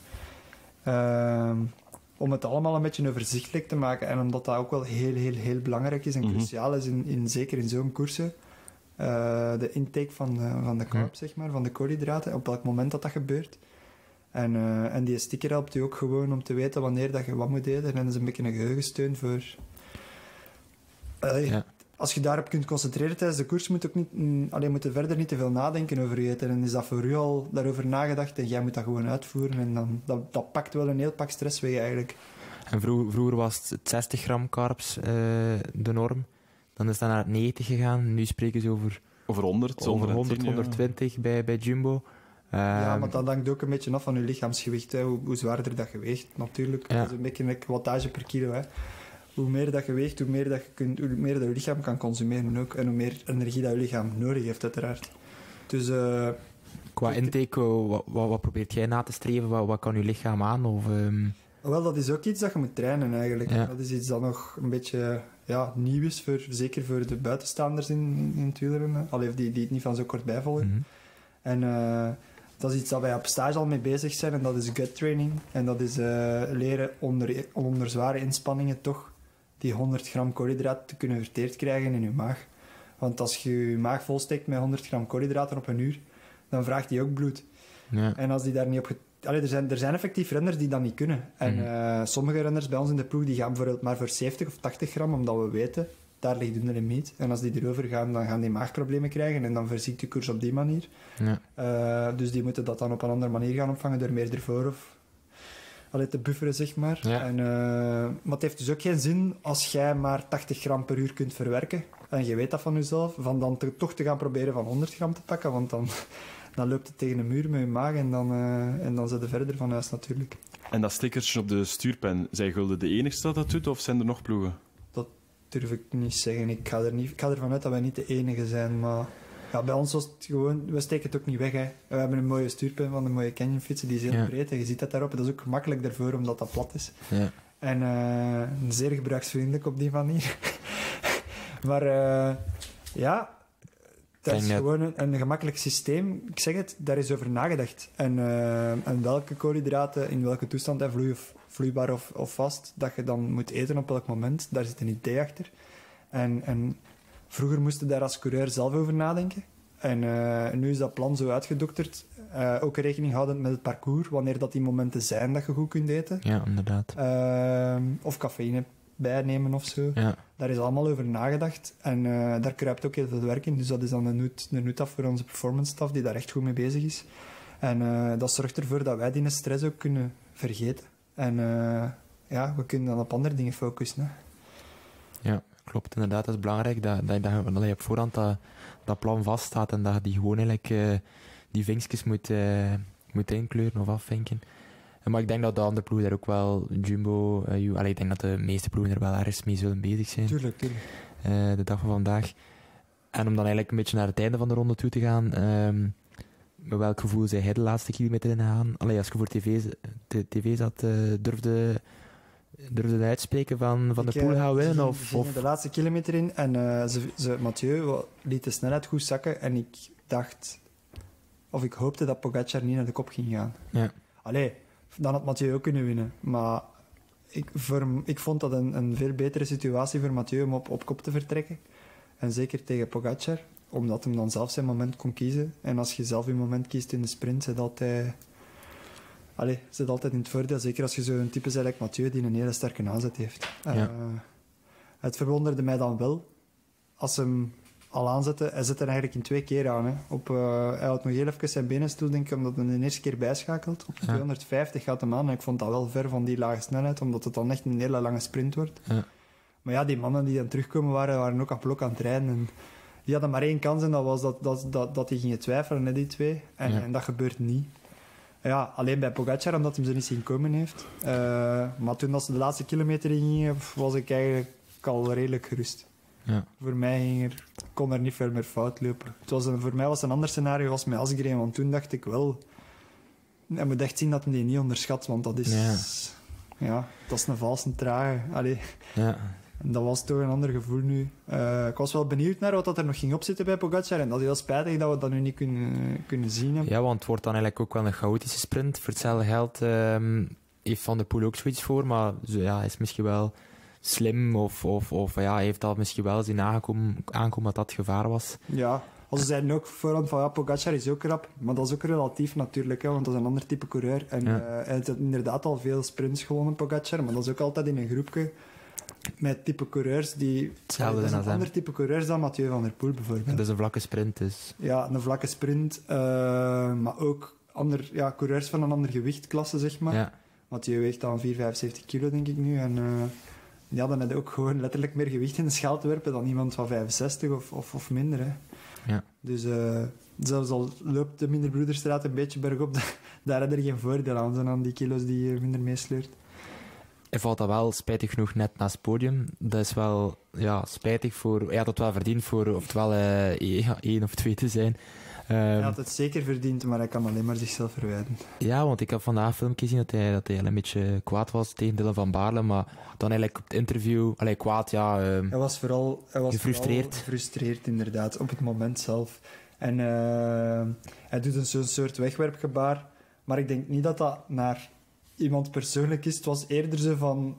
Speaker 4: Om het allemaal een beetje overzichtelijk te maken en omdat dat ook wel heel, heel, heel belangrijk is en cruciaal is, zeker in zo'n koersen. De intake van de carb, zeg maar, van de koolhydraten, op welk moment dat gebeurt. En die sticker helpt je ook gewoon om te weten wanneer dat je wat moet eten. En dat is een beetje een geheugensteun voor... Als je daarop kunt concentreren tijdens de koers, moet je verder niet te veel nadenken over je eten. En is dat voor u al daarover nagedacht en jij moet dat gewoon uitvoeren. En dan, dat pakt wel een heel pak stress weg eigenlijk.
Speaker 3: En vroeger was het 60 gram carbs de norm. Dan is dat naar 90 gegaan. Nu spreken ze over 100, 120 bij Jumbo.
Speaker 4: Ja, maar dat hangt ook een beetje af van je lichaamsgewicht. Hè. Hoe zwaarder dat je weegt, natuurlijk.
Speaker 3: Ja.
Speaker 4: Dat is een beetje een wattage per kilo. Hè. Hoe meer dat je weegt, hoe meer dat je lichaam kan consumeren ook. En hoe meer energie dat je lichaam nodig heeft, uiteraard. Dus...
Speaker 3: Qua intake, wat probeert jij na te streven? Wat kan je lichaam aan? Of,
Speaker 4: Wel, dat is ook iets dat je moet trainen, eigenlijk. Ja. Dat is iets dat nog een beetje nieuw is, zeker voor de buitenstaanders in het wielrennen. Allee, die het niet van zo kort bijvolgen. Mm-hmm. En dat is iets dat wij op stage al mee bezig zijn, en dat is gut training. En dat is leren onder zware inspanningen toch die 100 gram koolhydraten te kunnen verteerd krijgen in je maag. Want als je je maag volsteekt met 100 gram koolhydraten op een uur, dan vraagt die ook bloed. Ja. En als die daar niet op... er zijn effectief renners die dat niet kunnen. En sommige renners bij ons in de ploeg die gaan bijvoorbeeld maar voor 70 of 80 gram, omdat we weten, daar ligt de limiet. En als die erover gaan, dan gaan die maagproblemen krijgen en dan verziekt je koers op die manier. Ja. Dus die moeten dat dan op een andere manier gaan opvangen door meer ervoor of te bufferen, zeg maar. Ja. Maar het heeft dus ook geen zin als jij maar 80 gram per uur kunt verwerken. En je weet dat van jezelf, van dan toch te gaan proberen van 100 gram te pakken, want dan loopt het tegen een muur met je maag en dan zit je verder van huis natuurlijk.
Speaker 5: En dat stickertje op de stuurpen, zijn Gulde de enigste dat doet, of zijn er nog ploegen?
Speaker 4: Dat durf ik niet zeggen. Ik ga ervan uit dat wij niet de enige zijn, maar ja, bij ons was het gewoon... We steken het ook niet weg, hè. We hebben een mooie stuurpen van een mooie Canyon-fietsen, die is heel breed en je ziet dat daarop. Dat is ook gemakkelijk daarvoor, omdat dat plat is. Ja. En zeer gebruiksvriendelijk op die manier. Maar ja... Dat is gewoon een gemakkelijk systeem. Ik zeg het, daar is over nagedacht. En welke koolhydraten, in welke toestand, vloeibaar of vast, dat je dan moet eten op welk moment, daar zit een idee achter. En vroeger moesten daar als coureur zelf over nadenken. En nu is dat plan zo uitgedokterd. Ook rekening houdend met het parcours, wanneer dat die momenten zijn dat je goed kunt eten.
Speaker 3: Ja, inderdaad.
Speaker 4: Of cafeïne bijnemen of zo. Ja. Daar is allemaal over nagedacht. En daar kruipt ook heel veel werk in. Dus dat is dan een noetaf voor onze performance staf die daar echt goed mee bezig is. En dat zorgt ervoor dat wij die stress ook kunnen vergeten. En we kunnen dan op andere dingen focussen. Hè.
Speaker 3: Ja, Klopt, inderdaad, dat is belangrijk. Dat je op voorhand dat plan vaststaat en dat je die gewoon eigenlijk die vinkjes moet inkleuren of afvinken. Maar ik denk dat de andere ploegen daar ook wel, Jumbo, ik denk dat de meeste ploegen er wel ergens mee zullen bezig zijn.
Speaker 4: Tuurlijk.
Speaker 3: De dag van vandaag. En om dan eigenlijk een beetje naar het einde van de ronde toe te gaan, met welk gevoel zei hij de laatste kilometer in gaan? Als je voor tv zat, durfde uitspreken van de poel gaan winnen?
Speaker 4: Ze gingen de laatste kilometer in en Mathieu liet de snelheid goed zakken en ik dacht, of ik hoopte dat Pogacar niet naar de kop ging gaan.
Speaker 3: Ja.
Speaker 4: Dan had Mathieu ook kunnen winnen, maar ik vond dat een veel betere situatie voor Mathieu om op kop te vertrekken. En zeker tegen Pogacar, omdat hij dan zelf zijn moment kon kiezen. En als je zelf je moment kiest in de sprint, zit altijd in het voordeel. Zeker als je zo'n type bent like Mathieu, die een hele sterke aanzet heeft.
Speaker 3: Ja.
Speaker 4: Het verwonderde mij dan wel, als ze hem al aanzette. Hij zette er eigenlijk in 2 keer aan. Hè. Hij had nog heel even zijn benen stil, denk ik, omdat hij de eerste keer bijschakelt. Op 250 gaat hem aan. En ik vond dat wel ver van die lage snelheid, omdat het dan echt een hele lange sprint wordt.
Speaker 3: Ja.
Speaker 4: Maar ja, die mannen die aan terugkomen waren ook aan blok aan het rijden. En die hadden maar 1 kans en dat was dat die gingen twijfelen, hè, die 2. En dat gebeurt niet. Ja, alleen bij Pogacar, omdat hij ze niet zien komen heeft. Maar toen ze de laatste kilometer ingingen, was ik eigenlijk al redelijk gerust.
Speaker 3: Ja.
Speaker 4: Voor mij kon er niet veel meer fout lopen. Voor mij was het een ander scenario als met Asgreen, want toen dacht ik wel... Je moet echt zien dat hij die niet onderschat, want dat is... Ja, dat is een valse trage.
Speaker 3: Ja.
Speaker 4: Dat was toch een ander gevoel nu. Ik was wel benieuwd naar wat er nog ging opzitten bij Pogacar. En dat is heel spijtig dat we dat nu niet kunnen zien hebben.
Speaker 3: Ja, want het wordt dan eigenlijk ook wel een chaotische sprint. Voor hetzelfde geld heeft Van der Poel ook zoiets voor. Maar hij is misschien wel slim. Of hij heeft dat misschien wel zien aankomen dat dat gevaar was.
Speaker 4: Ja, ze zeiden ook voorhand van Pogacar is ook rap. Maar dat is ook relatief natuurlijk. Hè, want dat is een ander type coureur. En hij heeft inderdaad al veel sprints gewonnen, Pogacar. Maar dat is ook altijd in een groepje... Met type coureurs die...
Speaker 3: Hetzelfde
Speaker 4: dat is
Speaker 3: als
Speaker 4: een ander type coureurs dan Mathieu van der Poel bijvoorbeeld.
Speaker 3: Dat is een vlakke sprint, dus. Ja,
Speaker 4: een vlakke sprint. Maar ook coureurs van een ander gewichtklasse, zeg maar.
Speaker 3: Ja.
Speaker 4: Mathieu weegt dan 75 kilo, denk ik nu. En dan heb je ook gewoon letterlijk meer gewicht in de schaal te werpen dan iemand van 65 of minder. Hè.
Speaker 3: Ja.
Speaker 4: Dus zelfs al loopt de Minderbroederstraat een beetje bergop, daar heb je geen voordeel aan, zo aan die kilo's die je minder meesleurt.
Speaker 3: Hij valt dat wel, spijtig genoeg, net naast het podium. Dat is wel spijtig voor... Hij had het wel verdiend voor oftewel 1 of 2 te zijn.
Speaker 4: Hij had het zeker verdiend, maar hij kan alleen maar zichzelf verwijten.
Speaker 3: Ja, want ik heb vandaag een filmpje gezien dat hij een beetje kwaad was tegen Dylan van Baarle, maar dan eigenlijk op het interview... kwaad, ja...
Speaker 4: Hij was vooral gefrustreerd, inderdaad, op het moment zelf. En hij doet zo'n soort wegwerpgebaar, maar ik denk niet dat dat naar... iemand persoonlijk is. Het was eerder zo van...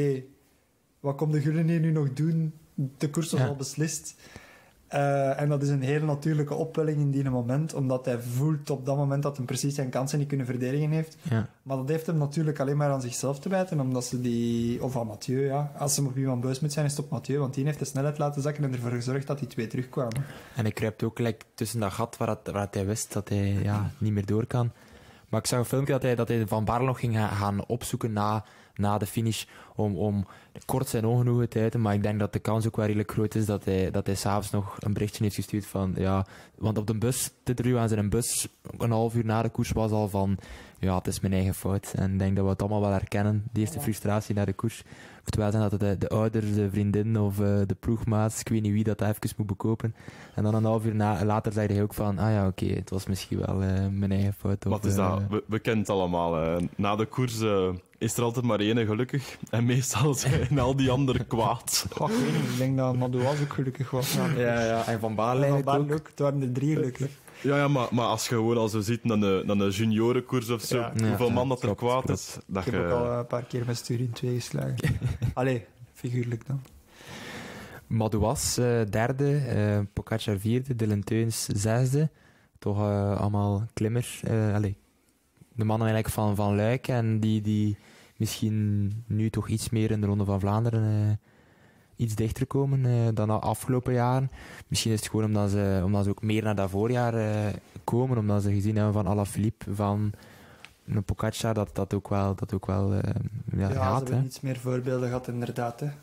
Speaker 4: wat komt de Gullen hier nu nog doen? De koers was al beslist. En dat is een hele natuurlijke opwelling in die moment, omdat hij voelt op dat moment dat hij precies zijn kansen niet kunnen verdedigen heeft.
Speaker 3: Ja.
Speaker 4: Maar dat heeft hem natuurlijk alleen maar aan zichzelf te wijten, omdat ze die... Of aan Mathieu, ja. Als hem op iemand boos moet zijn, is het op Mathieu, want die heeft de snelheid laten zakken en ervoor gezorgd dat die 2 terugkwamen.
Speaker 3: En hij kruipt ook tussen dat gat waar hij wist dat hij niet meer door kan. Maar ik zag een filmpje dat hij Van Baarle nog ging gaan opzoeken na de finish om kort zijn ongenoegen te uiten. Maar ik denk dat de kans ook wel redelijk groot is dat hij s'avonds nog een berichtje heeft gestuurd van... Ja, want op de bus, het interview aan zijn bus, een half uur na de koers was al van... Ja, het is mijn eigen fout. En ik denk dat we het allemaal wel herkennen. Die eerste frustratie naar de koers. Het moet wel zijn dat de ouders, de vriendin of de ploegmaats, ik weet niet wie, dat even moet bekopen. En dan een half uur later zei hij ook van... Oké, het was misschien wel mijn eigen fout.
Speaker 5: Wat is dat? We kennen het allemaal. Na de koers is er altijd maar 1 gelukkig. En meestal zijn al die anderen kwaad.
Speaker 4: Ik weet niet, ik denk dat Madouas ook gelukkig was.
Speaker 3: Ja. En Van Baarle ook.
Speaker 4: Het waren er 3 gelukkig.
Speaker 5: Ja, maar als je gewoon al zo ziet naar een juniorenkoers of zo, hoeveel man dat er kwaad is.
Speaker 4: Ik heb ook al een paar keer met Stuur in 2 geslagen. Figuurlijk dan.
Speaker 3: Madouas, 3e, Pogacar 4e, Dylan Teuns 6e. Toch allemaal klimmers. De mannen eigenlijk van Luik en die misschien nu toch iets meer in de Ronde van Vlaanderen iets dichter komen dan de afgelopen jaren. Misschien is het gewoon omdat ze ook meer naar dat voorjaar komen, omdat ze gezien hebben van Alaphilippe, van een Pogacar dat ook wel
Speaker 4: Ja, ze
Speaker 3: gaat.
Speaker 4: hebben
Speaker 3: Hè?
Speaker 4: iets meer voorbeelden gehad, inderdaad. Hè.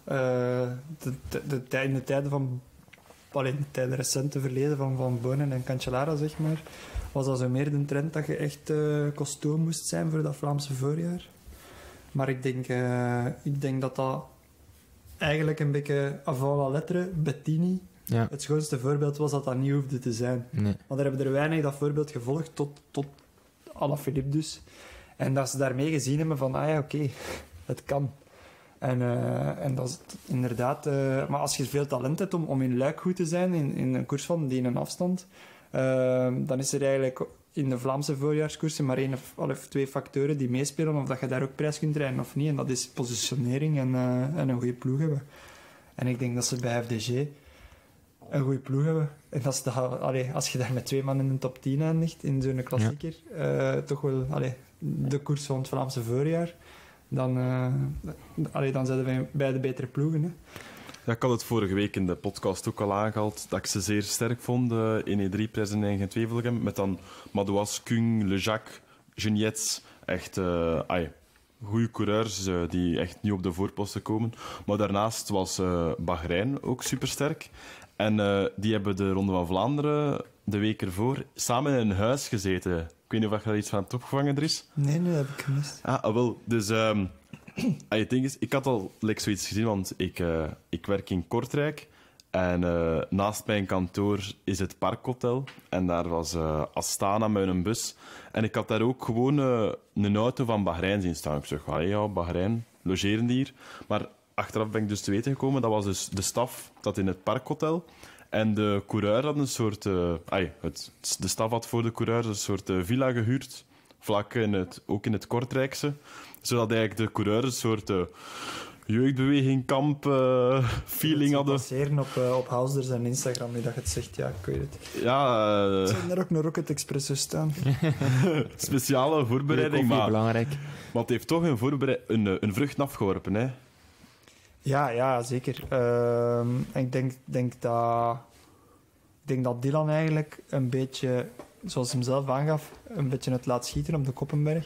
Speaker 4: In de tijden van... Alleen in het recente verleden van Bonen en Cancellara, zeg maar, was dat zo meer de trend dat je echt costuum moest zijn voor dat Vlaamse voorjaar. Maar ik denk dat dat eigenlijk een beetje avant la lettre, Bettini,
Speaker 3: Ja.
Speaker 4: het schoonste voorbeeld was dat niet hoefde te zijn.
Speaker 3: Nee.
Speaker 4: Want er hebben er weinig dat voorbeeld gevolgd, tot Alaphilippe dus. En dat ze daarmee gezien hebben van, oké, het kan. En dat is inderdaad... maar als je veel talent hebt om in Luik goed te zijn, in een koers van die een afstand, dan is er eigenlijk in de Vlaamse voorjaarskoersen maar 1 of 2 factoren die meespelen of dat je daar ook prijs kunt rijden of niet. En dat is positionering en een goede ploeg hebben. En ik denk dat ze bij FDG een goede ploeg hebben. En als je daar met 2 man in de top 10 eindigt, in zo'n klassieker, toch wel de koers van het Vlaamse voorjaar, dan zijn we bij de betere ploegen. Hè.
Speaker 5: Ja, ik had het vorige week in de podcast ook al aangehaald dat ik ze zeer sterk vond in E3-prijs en Gent-Wevelgem. Met dan Madouas, Kung, Le Jacques, Geniets. Echt goede coureurs die echt niet op de voorposten komen. Maar daarnaast was Bahrein ook supersterk. En die hebben de Ronde van Vlaanderen de week ervoor samen in een huis gezeten. Ik weet niet of je daar iets van hebt opgevangen, Dries?
Speaker 4: Nee, dat heb ik gemist.
Speaker 5: Wel. Dus het ding is, ik had al zoiets gezien, want ik werk in Kortrijk. En naast mijn kantoor is het Parkhotel. En daar was Astana met een bus. En ik had daar ook gewoon een auto van Bahrein zien staan. Ik zeg, ja, Bahrein, logeren die hier. Maar achteraf ben ik dus te weten gekomen, dat was dus de staf dat in het Parkhotel. En de coureur had een soort... de staf had voor de coureur een soort villa gehuurd. Vlak ook in het Kortrijkse. Zodat eigenlijk de coureurs een soort jeugdbeweging, kamp, feeling hadden.
Speaker 4: Baseren op Housers en Instagram, nu dat je het zegt, ja, ik weet het.
Speaker 5: Ja,
Speaker 4: Zijn er ook een Rocket Expresso staan?
Speaker 5: speciale voorbereiding,
Speaker 3: Koffie,
Speaker 5: maar
Speaker 3: belangrijk.
Speaker 5: het heeft toch een vrucht afgeworpen, hè?
Speaker 4: Ja, zeker. En ik denk dat Dylan eigenlijk een beetje, zoals hij hem zelf aangaf, een beetje het laat schieten op de Koppenberg.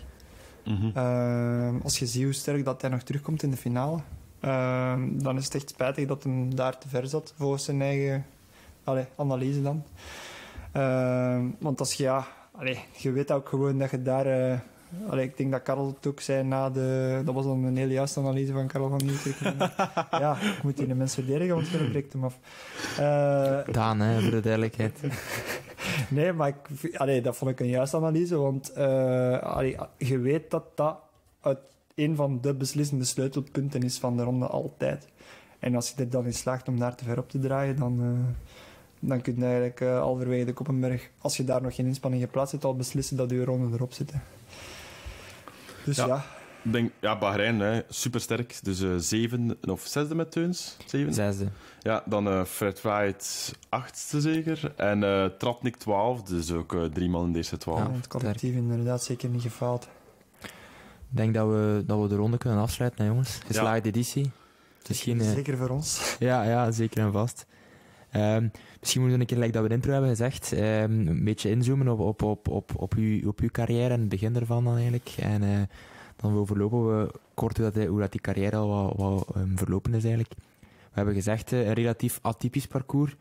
Speaker 4: Als je ziet hoe sterk dat hij nog terugkomt in de finale, dan is het echt spijtig dat hij daar te ver zat, volgens zijn eigen analyse dan. Want als je, je weet ook gewoon dat je daar... ik denk dat Karel het ook zei dat was dan een hele juiste analyse van Karel van Nieuwkerk. Ja, ik moet die de mensen verdedigen, want je breekt hem af.
Speaker 3: Daan, hè, voor de duidelijkheid.
Speaker 4: Nee, maar dat vond ik een juiste analyse, want je weet dat uit een van de beslissende sleutelpunten is van de ronde altijd. En als je er dan in slaagt om daar te ver op te draaien, dan kun je eigenlijk halverwege de Koppenberg, als je daar nog geen inspanning geplaatst hebt, al beslissen dat je ronde erop zit. Dus ja.
Speaker 5: Ik denk, Bahrein, supersterk. Dus 7 of 6e met Teuns? 7?
Speaker 3: 6e.
Speaker 5: Ja, dan Fred Wright 8e zeker. En Tratnik 12, dus ook 3 man in deze 12.
Speaker 4: Ja, het collectief inderdaad zeker niet gefaald.
Speaker 3: Ik denk dat we de ronde kunnen afsluiten, hè, jongens. Geslaagde editie. Misschien,
Speaker 4: zeker voor ons.
Speaker 3: Ja, zeker en vast. Misschien moeten we een keer, like dat we in intro hebben gezegd, een beetje inzoomen op uw carrière en het begin ervan dan eigenlijk. En dan overlopen we kort hoe dat die carrière al wat verlopen is eigenlijk. We hebben gezegd, een relatief atypisch parcours.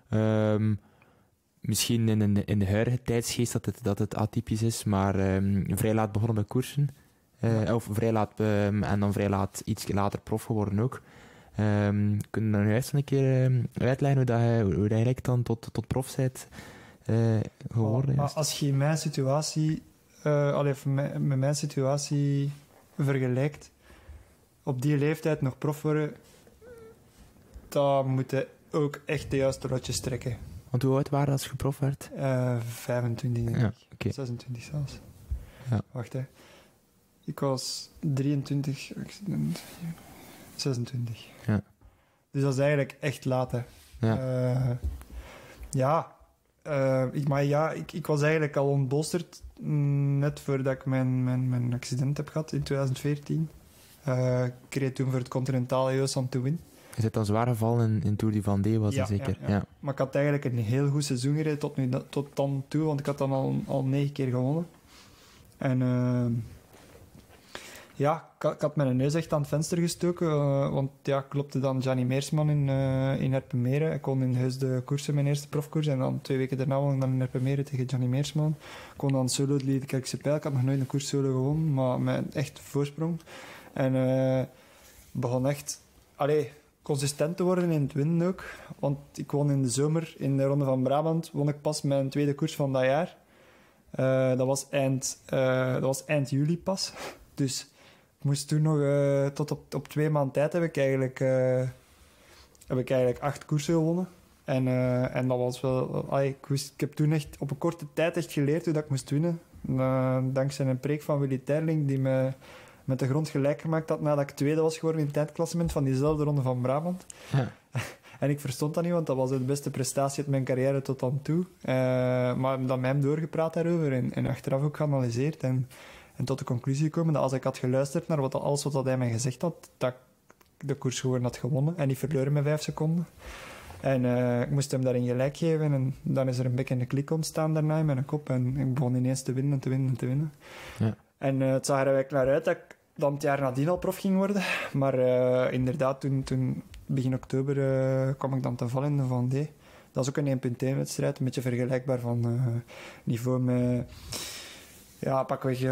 Speaker 3: Misschien in de huidige tijdsgeest dat het atypisch is, maar vrij laat begonnen met koersen. Of vrij laat, en dan vrij laat, iets later prof geworden ook. Kunnen we nou juist een keer uitleggen hoe je eigenlijk dan tot prof bent geworden?
Speaker 4: Maar als je mijn situatie, met mijn situatie vergelijkt, op die leeftijd nog prof worden, dan moet je ook echt de juiste rotjes trekken.
Speaker 3: Want hoe oud waren je als je prof werd?
Speaker 4: 25 denk ik.
Speaker 3: Ja, okay.
Speaker 4: 26 zelfs.
Speaker 3: Ja.
Speaker 4: Wacht, hè. Ik was 23, 26.
Speaker 3: Ja.
Speaker 4: Dus dat is eigenlijk echt laat, hè.
Speaker 3: Ja.
Speaker 4: Ik was eigenlijk al ontbolsterd net voordat ik mijn accident heb gehad in 2014. Ik reed toen voor het Continentale Joost aan to win.
Speaker 3: Je zit dan zwaar gevallen in Tour du Vendée, was dat zeker? Ja.
Speaker 4: Maar ik had eigenlijk een heel goed seizoen gereden tot dan toe, want ik had dan al 9 keer gewonnen. En ik had mijn neus echt aan het venster gestoken, want ik klopte dan Gianni Meersman in Erpenmeren. Ik kon in huis de koersen, mijn eerste profkoers, en dan 2 weken daarna won ik dan in Erpenmeren tegen Gianni Meersman. Ik kon dan solo de Liedekerkse Pijl. Ik had nog nooit een koers solo gewonnen, maar met echt voorsprong. En begon echt consistent te worden in het winnen ook. Want ik won in de zomer, in de Ronde van Brabant, won ik pas mijn tweede koers van dat jaar. Dat was eind juli pas. Dus ik moest toen nog tot op 2 maanden tijd heb ik eigenlijk 8 koersen gewonnen. En dat was wel... Ik heb toen echt op een korte tijd echt geleerd hoe dat ik moest winnen. Dankzij een preek van Willy Terling, die me met de grond gelijk gemaakt had nadat ik tweede was geworden in het tijdklassement van diezelfde Ronde van Brabant. Ja. En ik verstond dat niet, want dat was de beste prestatie uit mijn carrière tot dan toe. Maar dan met hem doorgepraat daarover en achteraf ook geanalyseerd. En tot de conclusie gekomen dat als ik had geluisterd naar alles wat hij mij gezegd had, dat ik de koers gewoon had gewonnen en niet verloren met 5 seconden. En ik moest hem daarin gelijk geven en dan is er een beetje een klik ontstaan daarna in mijn kop en ik begon ineens te winnen. Ja. En het zag er eigenlijk naar uit dat ik dan het jaar nadien al prof ging worden. Maar inderdaad, toen begin oktober kwam ik dan te vallen in de Vendée. Dat is ook een 1.1-wedstrijd, een beetje vergelijkbaar van niveau met... Ja, pakweg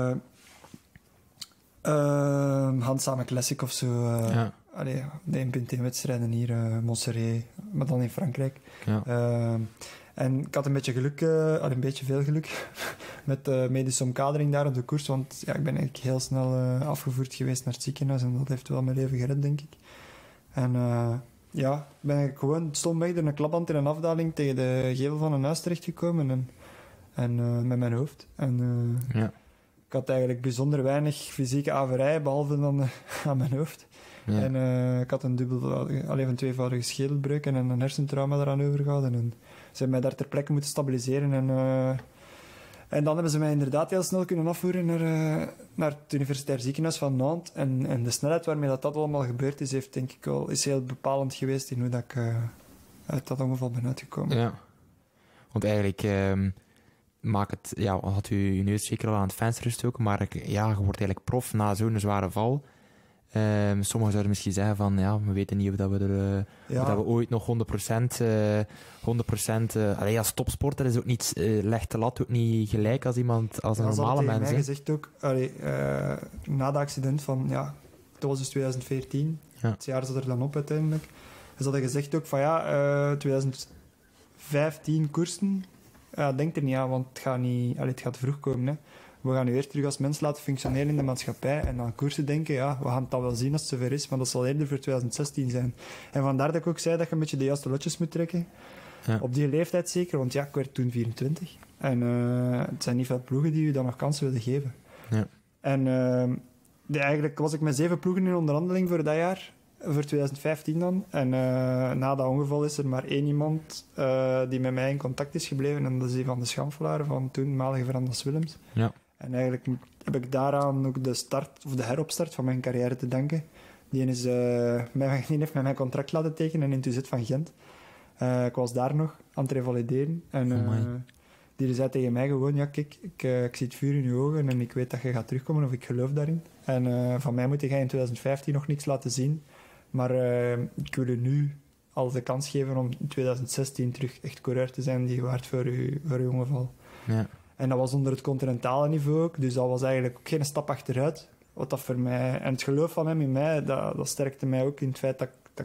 Speaker 4: Handsame Classic of zo. De 1.1-wedstrijden hier, Montserrat, maar dan in Frankrijk. Ja. En ik had een beetje geluk, een beetje veel geluk, met de medische omkadering daar op de koers. Want ik ben eigenlijk heel snel afgevoerd geweest naar het ziekenhuis en dat heeft wel mijn leven gered, denk ik. En ben ik gewoon stomweg door een klapband in een afdaling tegen de gevel van een huis terechtgekomen. En met mijn hoofd. Ik had eigenlijk bijzonder weinig fysieke averijen, behalve dan aan mijn hoofd. Ja. En ik had een tweevoudige schedelbreuk en een hersentrauma eraan overgehouden. En ze hebben mij daar ter plekke moeten stabiliseren. En dan hebben ze mij inderdaad heel snel kunnen afvoeren naar het Universitair Ziekenhuis van Nantes. En de snelheid waarmee dat allemaal gebeurd is, is heel bepalend geweest in hoe dat ik uit dat ongeval ben uitgekomen. Ja.
Speaker 3: Want eigenlijk... had u je neus zeker al aan het venster gestoken, maar je wordt eigenlijk prof na zo'n zware val. Sommigen zouden misschien zeggen van, we weten niet of dat we ooit nog 100%, als topsporter is ook niet, legt de lat ook niet gelijk als iemand, als een normale mens.
Speaker 4: Mij gezegd ook, na het accident van, dat was dus 2014, het jaar zat er dan op uiteindelijk. Ze hadden gezegd ook van, 2015 koersen, denk er niet aan, want het gaat vroeg komen. Hè. We gaan u eerst terug als mens laten functioneren in de maatschappij en aan koersen denken, we gaan het dan wel zien als het zover is, maar dat zal eerder voor 2016 zijn. En vandaar dat ik ook zei dat je een beetje de juiste lotjes moet trekken. Ja. Op die leeftijd zeker, want ik werd toen 24. En het zijn niet veel ploegen die u dan nog kansen willen geven. Ja. En eigenlijk was ik met 7 ploegen in onderhandeling voor dat jaar, voor 2015 dan. En na dat ongeval is er maar 1 iemand die met mij in contact is gebleven. En dat is die van de Schamfelaar van toenmalige Brandas Willems. Ja. En eigenlijk heb ik daaraan ook de heropstart van mijn carrière te danken. Die heeft met mijn contract laten tekenen in het UZ van Gent. Ik was daar nog aan het revalideren. En die zei tegen mij gewoon, kijk, ik zie het vuur in je ogen en ik weet dat je gaat terugkomen of ik geloof daarin. En van mij moet jij in 2015 nog niks laten zien. Maar ik wil u nu al de kans geven om in 2016 terug echt coureur te zijn die waard voor uw ongeval. Ja. En dat was onder het continentale niveau ook, dus dat was eigenlijk ook geen stap achteruit. Wat dat voor mij... En het geloof van hem in mij, dat sterkte mij ook in het feit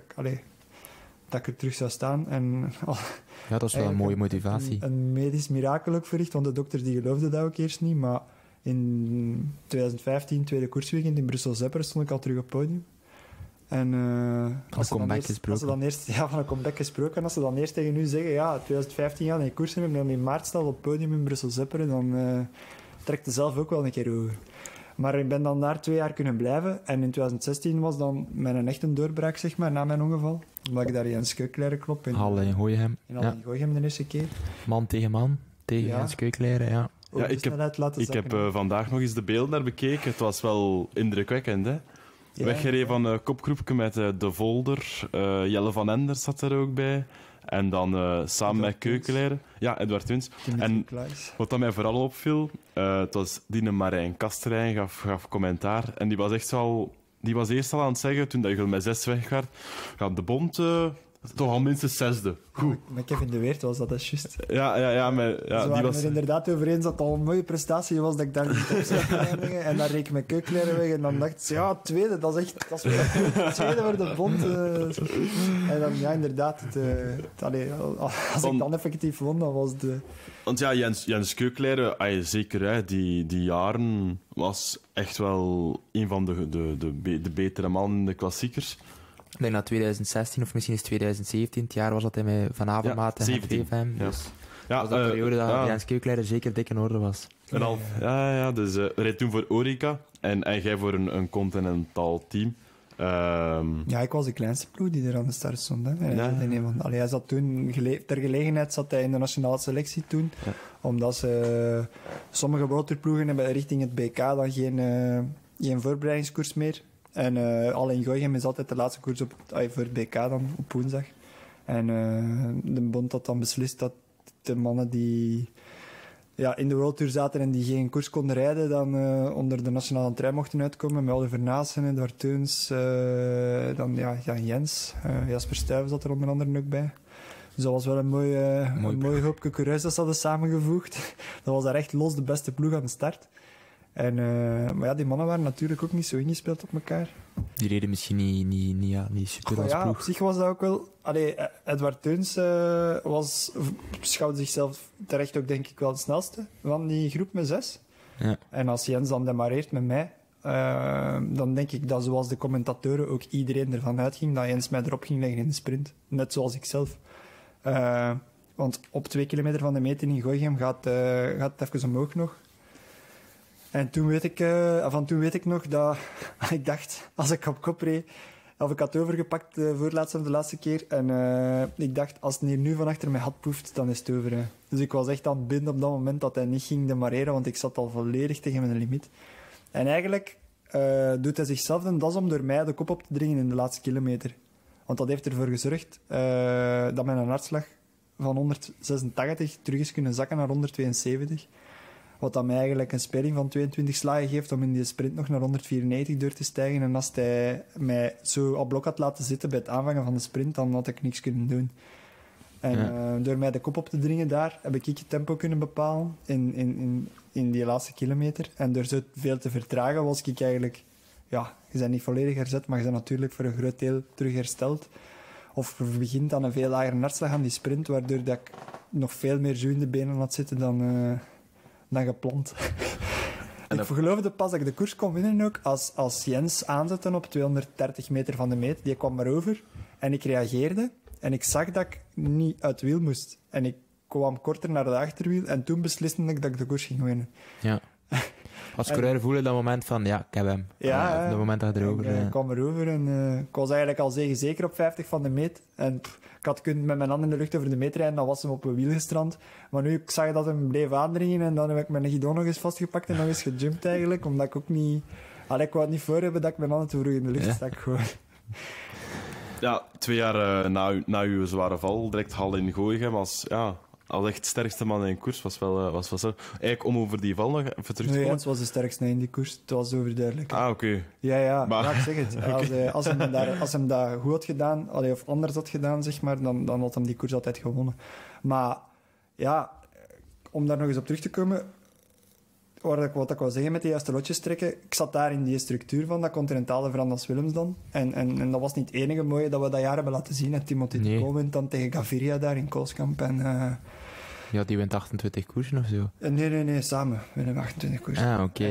Speaker 4: dat ik er terug zou staan. En,
Speaker 3: dat is wel een mooie motivatie.
Speaker 4: Een medisch mirakel ook verricht, want de dokters die geloofden dat ook eerst niet. Maar in 2015, tweede koersweekend in Brussel-Zepperen, stond ik al terug op het podium. En
Speaker 3: als ze dan
Speaker 4: eerst van een comeback gesproken, als ze dan eerst tegen u zeggen, 2015 gaan in koersen en dan in maart staat op het podium in Brussel-Zepperen, dan trekt je zelf ook wel een keer over. Maar ik ben dan daar 2 jaar kunnen blijven en in 2016 was dan mijn echte doorbraak, zeg maar, na mijn ongeval. Omdat ik daar Jens Keukelaere klop.
Speaker 3: Halle in Gooichem.
Speaker 4: In Gooichem de eerste keer.
Speaker 3: Man tegen man, tegen Jens Keukelaere, ja.
Speaker 5: Ik heb vandaag nog eens de beelden naar bekeken. Het was wel indrukwekkend, hè. Ja, weggereden van een kopgroepje met De Volder. Jelle van Enders zat er ook bij. En dan samen met Keukelaere. Ja, Edward Wins. En wat dat mij vooral opviel, Het was Dine Marijn Kasterijn, gaf commentaar. En die was echt wel... Die was eerst al aan het zeggen, toen je met 6 weggaat, gaat de bond toch al minstens 6e. Goed.
Speaker 4: Met Kevin de Weert was dat juist.
Speaker 5: Ja, maar... Ja,
Speaker 4: Ze
Speaker 5: die
Speaker 4: waren
Speaker 5: was...
Speaker 4: er inderdaad over eens dat het al een mooie prestatie was dat ik daar niet op zou eindigen. En dan reek ik mijn keukenleren weg en dan dacht ze, ja, tweede, dat is echt... Dat is weer tweede voor de bond. En dan, ja, inderdaad, als ik dan effectief won, dan was de...
Speaker 5: Want ja, Jens Keukenleren, zeker hè, die jaren, was echt wel een van de betere mannen in de klassiekers.
Speaker 3: Ik denk dat 2016 of misschien is 2017, het jaar was dat hij met Van Avermaat en VFM.
Speaker 5: Ja.
Speaker 3: Dus
Speaker 5: Ja,
Speaker 3: dat was de periode dat Jens Keukenleren zeker dik in orde was.
Speaker 5: Ralf, ja, dus reed toen voor Orica en jij voor een continentaal team.
Speaker 4: Ja, ik was de kleinste ploeg die er aan de start stond. Hè.
Speaker 5: Ja.
Speaker 4: Hij zat toen, ter gelegenheid zat hij in de nationale selectie toen.
Speaker 5: Ja.
Speaker 4: Omdat sommige waterploegen hebben richting het BK dan geen voorbereidingskoers meer. En al in Gooichem is altijd de laatste koers voor het BK dan, op woensdag. En de bond had dan beslist dat de mannen die in de World Tour zaten en die geen koers konden rijden, dan onder de nationale trein mochten uitkomen. Met Oliver Naassen, Edward Teuns, dan Jens. Jasper Stuyven zat er onder andere ook bij. Dus dat was wel een mooi hoopje coureurs dat ze hadden samengevoegd. Dat was daar echt los de beste ploeg aan de start. En, maar ja, die mannen waren natuurlijk ook niet zo ingespeeld op elkaar.
Speaker 3: Die reden misschien niet super als
Speaker 4: Ja,
Speaker 3: ploeg.
Speaker 4: op zich was dat ook wel... Edward Teuns beschouwde zichzelf terecht ook denk ik wel de snelste van die groep met 6.
Speaker 3: Ja.
Speaker 4: En als Jens dan demareert met mij, dan denk ik dat zoals de commentatoren ook iedereen ervan uitging dat Jens mij erop ging leggen in de sprint. Net zoals ik zelf. Want op 2 kilometer van de meter in Gooichem gaat het even omhoog nog. En toen weet ik nog dat ik dacht, als ik op kop reed, of ik had overgepakt voor de laatste keer. En ik dacht, als het hier nu van achter mij had poeft, dan is het over. Hè. Dus ik was echt aan het binden op dat moment dat hij niet ging demareren, want ik zat al volledig tegen mijn limiet. En eigenlijk doet hij zichzelf een das om door mij de kop op te dringen in de laatste kilometer. Want dat heeft ervoor gezorgd dat mijn hartslag van 186 terug is kunnen zakken naar 172. Wat dan mij eigenlijk een speling van 22 slagen geeft om in die sprint nog naar 194 door te stijgen. En als hij mij zo op blok had laten zitten bij het aanvangen van de sprint, dan had ik niks kunnen doen. En door mij de kop op te dringen daar, heb ik het tempo kunnen bepalen in die laatste kilometer. En door zo veel te vertragen was ik eigenlijk... Ja, je bent niet volledig herzet, maar je bent natuurlijk voor een groot deel terug hersteld. Of je begint aan een veel lagere hartslag aan die sprint, waardoor dat ik nog veel meer zo in de benen had zitten dan gepland. Ik geloofde pas dat ik de koers kon winnen ook als Jens aanzette op 230 meter van de meet. Die kwam maar over en ik reageerde en ik zag dat ik niet uit wiel moest. En ik kwam korter naar de achterwiel en toen besliste ik dat ik de koers ging winnen.
Speaker 3: Ja. Als coureur voelde dat moment van, ja, ik heb hem.
Speaker 4: Ja,
Speaker 3: dat moment dat erover.
Speaker 4: Ik kwam erover en ik was eigenlijk al zeker op 50 van de meet. En ik had kunnen met mijn hand in de lucht over de meet rijden, dan was hem op een wiel gestrand. Maar nu ik zag dat hem bleef aandringen en dan heb ik mijn guidon nog eens vastgepakt en nog eens gejumpt eigenlijk, omdat ik ook niet... ik wou het niet voor hebben dat ik mijn handen te vroeg in de lucht stak gewoon.
Speaker 5: Ja, 2 jaar na uw zware val, direct hal in Gooichem als echt sterkste man in koers was wel zo. Eigenlijk om over die val nog even terug te komen.
Speaker 4: Jens was de sterkste in die koers, het was overduidelijk.
Speaker 5: Ah, oké.
Speaker 4: Ja,
Speaker 5: Maar...
Speaker 4: ik zeg het. Okay. Als hem dat goed had gedaan, of anders had gedaan, zeg maar, dan had hem die koers altijd gewonnen. Maar ja, om daar nog eens op terug te komen, wat ik wou zeggen met die juiste lotjes trekken, ik zat daar in die structuur van dat continentale Frans Willems dan. En dat was niet het enige mooie dat we dat jaar hebben laten zien. En Timothy de Kool wint dan tegen Gaviria daar in Koolskamp.
Speaker 3: Ja, die wint 28 koersen of zo?
Speaker 4: Nee, samen. We winnen 28 koersen.
Speaker 3: Ah, oké.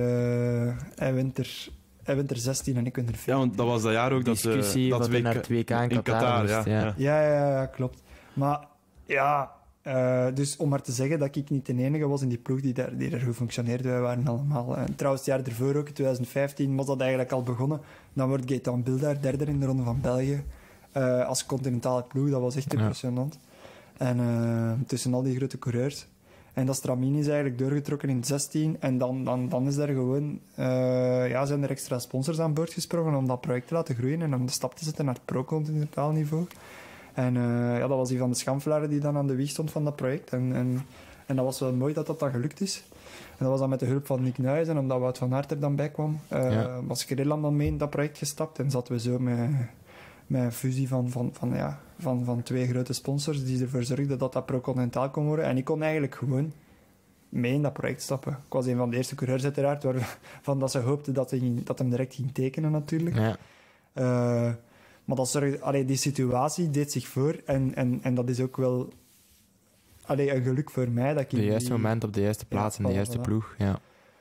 Speaker 4: Hij wint er 16 en ik win er 14.
Speaker 5: Ja, want dat was dat jaar ook dat
Speaker 3: we naar het WK in Qatar
Speaker 4: ja, klopt. Maar ja... dus om maar te zeggen dat ik niet de enige was in die ploeg die er goed functioneerde. Wij waren allemaal... trouwens, het jaar ervoor ook, in 2015, was dat eigenlijk al begonnen. Dan wordt Gaëtan Bildaar derde in de Ronde van België. Als continentale ploeg, dat was echt impressionant. En tussen al die grote coureurs. En dat Stramini is eigenlijk doorgetrokken in 2016. En dan is er gewoon... zijn er extra sponsors aan boord gesprongen om dat project te laten groeien en om de stap te zetten naar het pro-continentaal niveau. En dat was die van de Schamflaren die dan aan de wieg stond van dat project. En En dat was wel mooi dat dat dan gelukt is. En dat was dan met de hulp van Nick Nuijs en omdat Wout van Aert er dan bij kwam, was Gerland dan mee in dat project gestapt en zaten we zo met een fusie van 2 grote sponsors die ervoor zorgden dat dat pro-continentaal kon worden. En ik kon eigenlijk gewoon mee in dat project stappen. Ik was een van de eerste coureurs uiteraard, waarvan dat ze hoopten dat hem direct ging tekenen natuurlijk.
Speaker 3: Ja.
Speaker 4: Maar dat zorgde, die situatie deed zich voor en dat is ook wel een geluk voor mij. Dat ik
Speaker 3: De juiste moment op de juiste plaats en de juiste ploeg. Ja.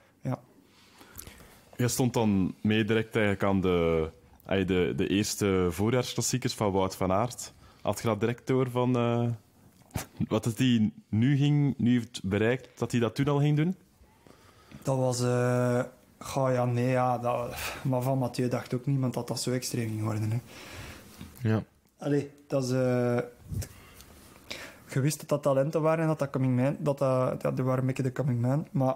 Speaker 5: Je stond dan mee direct eigenlijk aan de eerste voorjaarsklassiekers van Wout van Aert. Had je dat direct door van wat het hij nu heeft bereikt, dat hij dat toen al ging doen?
Speaker 4: Dat was... maar van Mathieu dacht ook niemand dat dat zo extreem ging worden. Hè.
Speaker 3: Ja.
Speaker 4: Dat is... Je wist dat dat talenten waren en dat coming man... die waren een beetje de coming man, maar...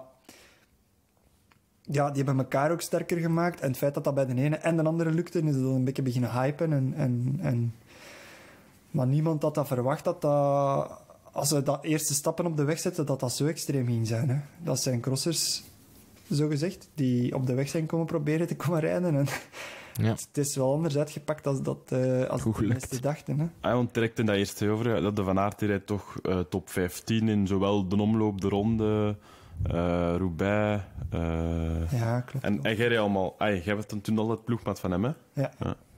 Speaker 4: Ja, die hebben elkaar ook sterker gemaakt. En het feit dat dat bij de ene en de andere lukte, is dat een beetje beginnen hypen. Maar niemand had dat verwacht dat als ze dat eerste stappen op de weg zetten, dat zo extreem ging zijn. Hè. Dat zijn crossers, zogezegd, die op de weg zijn komen proberen te komen rijden. En het is wel anders uitgepakt als de meesten dachten. Hè.
Speaker 5: Want direct in dat eerste over, dat de Van Aert rijdt toch top 15 in zowel de omloop, de ronde... Roubaix.
Speaker 4: Ja, klopt.
Speaker 5: En jij rijdt allemaal... jij was toen al het ploegmaat van hem, hè?
Speaker 4: Ja.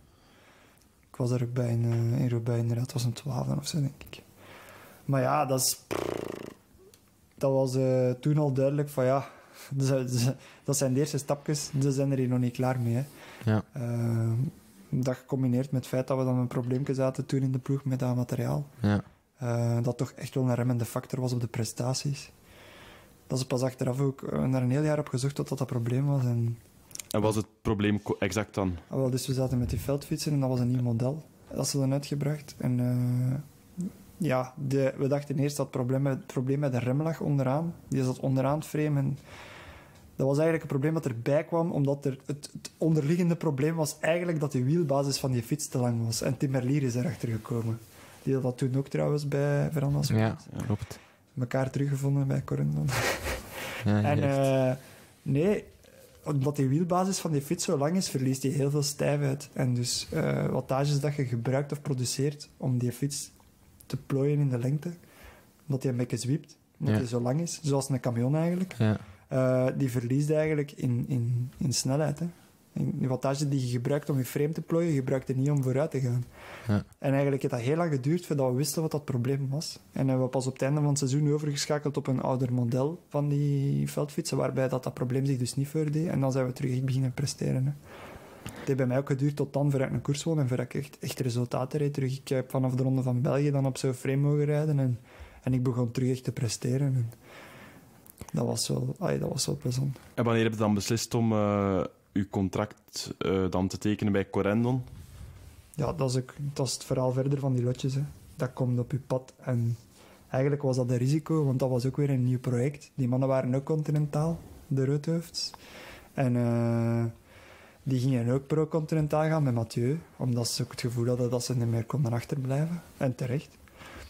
Speaker 4: Ik was er ook bij in Roubaix, inderdaad. Het was een 12 of zo, denk ik. Maar ja, dat was toen al duidelijk van ja... dat zijn de eerste stapjes. Ze zijn er hier nog niet klaar mee. Hè.
Speaker 3: Ja.
Speaker 4: Dat gecombineerd met het feit dat we dan een probleempje zaten toen in de ploeg met dat materiaal.
Speaker 3: Ja.
Speaker 4: Dat toch echt wel een remmende factor was op de prestaties. Dat ze pas achteraf ook naar een heel jaar op gezocht tot dat probleem was. En
Speaker 5: was het probleem exact dan?
Speaker 4: Dus we zaten met die veldfietsen en dat was een nieuw model. Dat ze dan uitgebracht. En we dachten eerst dat het probleem bij de rem lag onderaan. Die zat onderaan het frame. En dat was eigenlijk een probleem dat erbij kwam, omdat het onderliggende probleem was eigenlijk dat de wielbasis van die fiets te lang was. En Tim Merlier is erachter gekomen. Die had dat toen ook trouwens bij Verandas.
Speaker 3: Ja, klopt.
Speaker 4: Elkaar teruggevonden bij Corendon.
Speaker 3: Ja,
Speaker 4: omdat die wielbasis van die fiets zo lang is, verliest hij heel veel stijfheid. En dus wattages dat je gebruikt of produceert om die fiets te plooien in de lengte, omdat hij een beetje zwiept, omdat hij zo lang is, zoals een camion eigenlijk, die verliest eigenlijk in snelheid. Hè. De wattage die je gebruikt om je frame te plooien, gebruikt je niet om vooruit te gaan.
Speaker 3: Ja.
Speaker 4: En eigenlijk heeft dat heel lang geduurd voordat we wisten wat dat probleem was. En hebben we pas op het einde van het seizoen overgeschakeld op een ouder model van die veldfietsen, waarbij dat probleem zich dus niet voordeed. En dan zijn we terug beginnen presteren. Hè. Het heeft bij mij ook geduurd tot dan, voordat ik een koers won en voordat ik echt resultaten reed terug. Ik heb vanaf de Ronde van België dan op zo'n frame mogen rijden en ik begon terug echt te presteren. En dat was wel plezant.
Speaker 5: En wanneer heb je dan beslist om uw contract dan te tekenen bij Corendon?
Speaker 4: Ja, dat is het verhaal verder van die lotjes. Hè. Dat komt op je pad. En eigenlijk was dat een risico, want dat was ook weer een nieuw project. Die mannen waren ook continentaal, de Roodhoofds. En die gingen ook pro-continentaal gaan met Mathieu, omdat ze ook het gevoel hadden dat ze niet meer konden achterblijven. En terecht.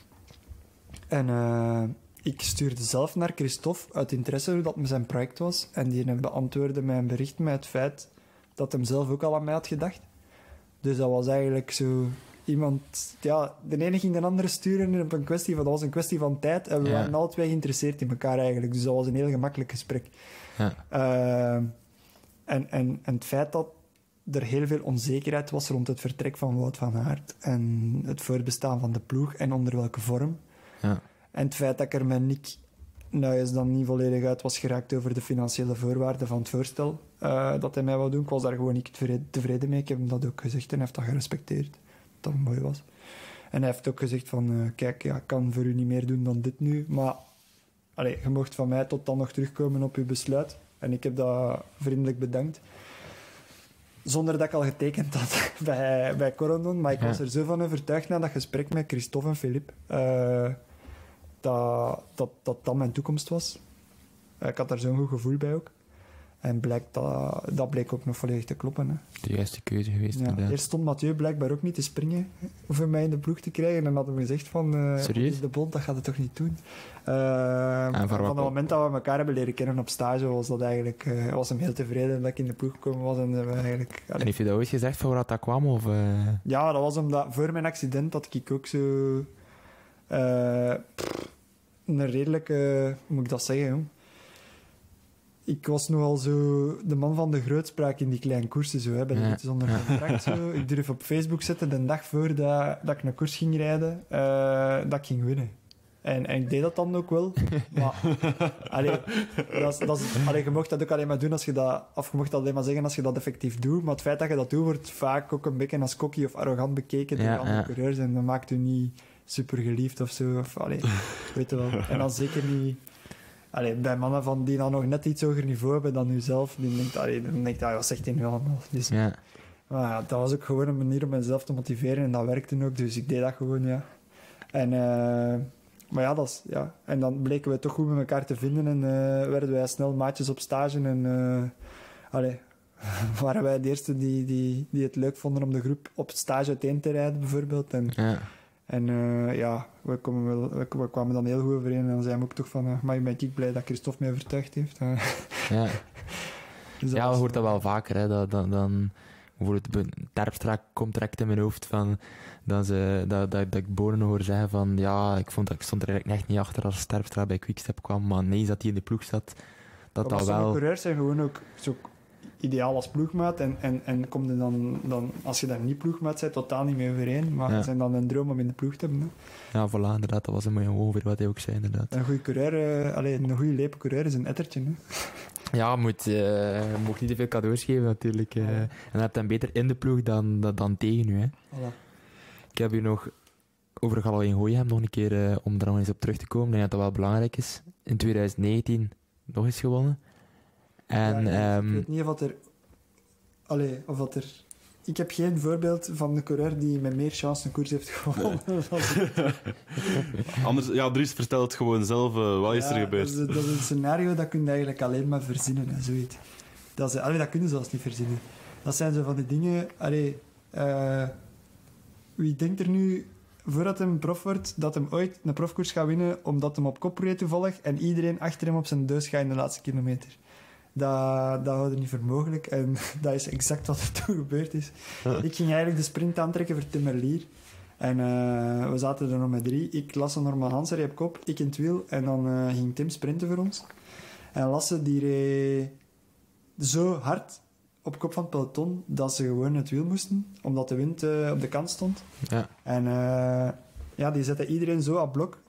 Speaker 4: En ik stuurde zelf naar Christophe uit interesse hoe dat met zijn project was. En die beantwoordde mijn bericht met het feit dat hem zelf ook al aan mij had gedacht. Dus dat was eigenlijk zo iemand... Ja, de ene ging de andere sturen dat was een kwestie van tijd. En we waren alle twee geïnteresseerd in elkaar eigenlijk. Dus dat was een heel gemakkelijk gesprek.
Speaker 3: Ja.
Speaker 4: En het feit dat er heel veel onzekerheid was rond het vertrek van Wout van Aert en het voortbestaan van de ploeg en onder welke vorm.
Speaker 3: Ja.
Speaker 4: En het feit dat ik er met Nick Nuijs dan niet volledig uit was geraakt over de financiële voorwaarden van het voorstel dat hij mij wou doen. Ik was daar gewoon niet tevreden mee. Ik heb hem dat ook gezegd en hij heeft dat gerespecteerd. Dat mooi was. En hij heeft ook gezegd van, kijk, ik kan voor u niet meer doen dan dit nu. Maar je mocht van mij tot dan nog terugkomen op uw besluit. En ik heb dat vriendelijk bedankt. Zonder dat ik al getekend had bij Corendon. Maar ik was er zo van overtuigd na dat gesprek met Christophe en Philippe. Dat mijn toekomst was. Ik had daar zo'n goed gevoel bij ook. En dat bleek ook nog volledig te kloppen. Hè.
Speaker 3: De juiste keuze geweest,
Speaker 4: Ja,
Speaker 3: inderdaad.
Speaker 4: eerst stond Mathieu blijkbaar ook niet te springen voor mij in de ploeg te krijgen. En dan hadden we gezegd van...
Speaker 3: Serieus?
Speaker 4: De bond, dat gaat het toch niet doen?
Speaker 3: voor
Speaker 4: van
Speaker 3: wat-
Speaker 4: het moment dat we elkaar hebben leren kennen op stage, was dat eigenlijk... was hem heel tevreden dat ik in de ploeg gekomen was. En we eigenlijk...
Speaker 3: En heeft je dat ooit gezegd voor wat dat kwam? Of,
Speaker 4: Ja, dat was omdat voor mijn accident dat ik ook zo... een redelijke... hoe moet ik dat zeggen, jong? Ik was nogal zo de man van de grootspraak in die kleine koersen. Zo, hè, bij de
Speaker 3: Ja.
Speaker 4: rit zonder contract. Zo. Ik durf op Facebook zetten de dag voordat ik een koers ging rijden, dat ik ging winnen. En ik deed dat dan ook wel. Maar allee, je mocht dat ook alleen maar doen als je dat... Of je mocht dat alleen maar zeggen als je dat effectief doet. Maar het feit dat je dat doet, wordt vaak ook een beetje als cocky of arrogant bekeken door
Speaker 3: Ja,
Speaker 4: andere
Speaker 3: ja.
Speaker 4: coureurs. En dat maakt u niet super geliefd of zo. Of, allee, weet je wel. En dan zeker niet... Allee, bij mannen die dan nog net iets hoger niveau hebben dan u zelf, dan denkt wat zegt hij nu allemaal? Dus,
Speaker 3: ja.
Speaker 4: maar ja, dat was ook gewoon een manier om mezelf te motiveren en dat werkte ook, dus ik deed dat gewoon, ja. En, maar ja, en dan bleken we toch goed met elkaar te vinden en werden wij snel maatjes op stage en waren wij de eerste die het leuk vonden om de groep op stage uiteen te rijden, bijvoorbeeld. En we kwamen dan heel goed overeen en dan zei hij ook toch van, maar ben ik blij dat Christophe mij overtuigd heeft.
Speaker 3: Ja.
Speaker 4: Dus
Speaker 3: Ja, je hoort dat wel vaker. Hè. Dan bijvoorbeeld Terpstra komt direct in mijn hoofd van dat ik Bonen hoor zeggen van ja, ik stond er eigenlijk echt niet achter als Terpstra bij Quickstep kwam, maar nee, dat hij in de ploeg zat, dat
Speaker 4: sommige
Speaker 3: wel...
Speaker 4: coureurs zijn gewoon ook zo ideaal als ploegmaat en kom je dan, als je daar niet ploegmaat bent, totaal niet mee overeen, maar het zijn dan een droom om in de ploeg te hebben. Hè.
Speaker 3: Ja, voilà, inderdaad, dat was een mooie ongeveer wat hij ook zei, inderdaad.
Speaker 4: Een goede coureur, een goede lepe coureur is een ettertje. Hè.
Speaker 3: Ja, je mag niet te veel cadeaus geven natuurlijk. En dan heb je hem beter in de ploeg dan tegen u. Hè.
Speaker 4: Voilà.
Speaker 3: Ik heb hier nog over Galois Gooihem nog een keer, om daar nog eens op terug te komen. Ik denk dat dat wel belangrijk is. In 2019 nog eens gewonnen. En,
Speaker 4: ik weet niet of dat er... Ik heb geen voorbeeld van een coureur die met meer chance een koers heeft gewonnen.
Speaker 5: Anders, ja, Dries, vertel het gewoon zelf. Wat is er gebeurd?
Speaker 4: Dat is een scenario dat kun je eigenlijk alleen maar verzinnen. Hè, zoiets. Dat kun je zelfs niet verzinnen. Dat zijn zo van die dingen... wie denkt er nu, voordat hij een prof wordt, dat hem ooit een profkoers gaat winnen, omdat hem op kop reed toevallig en iedereen achter hem op zijn deus gaat in de laatste kilometer? Dat houden we niet voor mogelijk. En dat is exact wat er toen gebeurd is. Ik ging eigenlijk de sprint aantrekken voor Tim Merlier. En we zaten er nog met 3. Ik, Lasse, Norman Hansen reed op kop. Ik in het wiel. En dan ging Tim sprinten voor ons. En Lasse die reed zo hard op kop van het peloton dat ze gewoon het wiel moesten. Omdat de wind op de kant stond.
Speaker 3: Ja.
Speaker 4: En die zette iedereen zo aan blok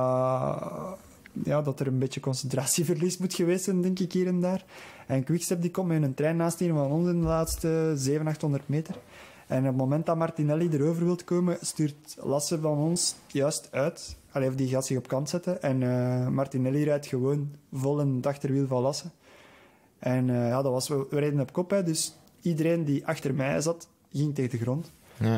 Speaker 4: dat er een beetje concentratieverlies moet geweest zijn, denk ik, hier en daar. En Quickstep die komt met een trein naast een van ons in de laatste 700-800 meter. En op het moment dat Martinelli erover wil komen, stuurt Lasse van ons juist uit. Of die gaat zich op kant zetten. En Martinelli rijdt gewoon vol in het achterwiel van Lasse. En we reden op kop, hè, dus iedereen die achter mij zat, ging tegen de grond.
Speaker 3: Ja.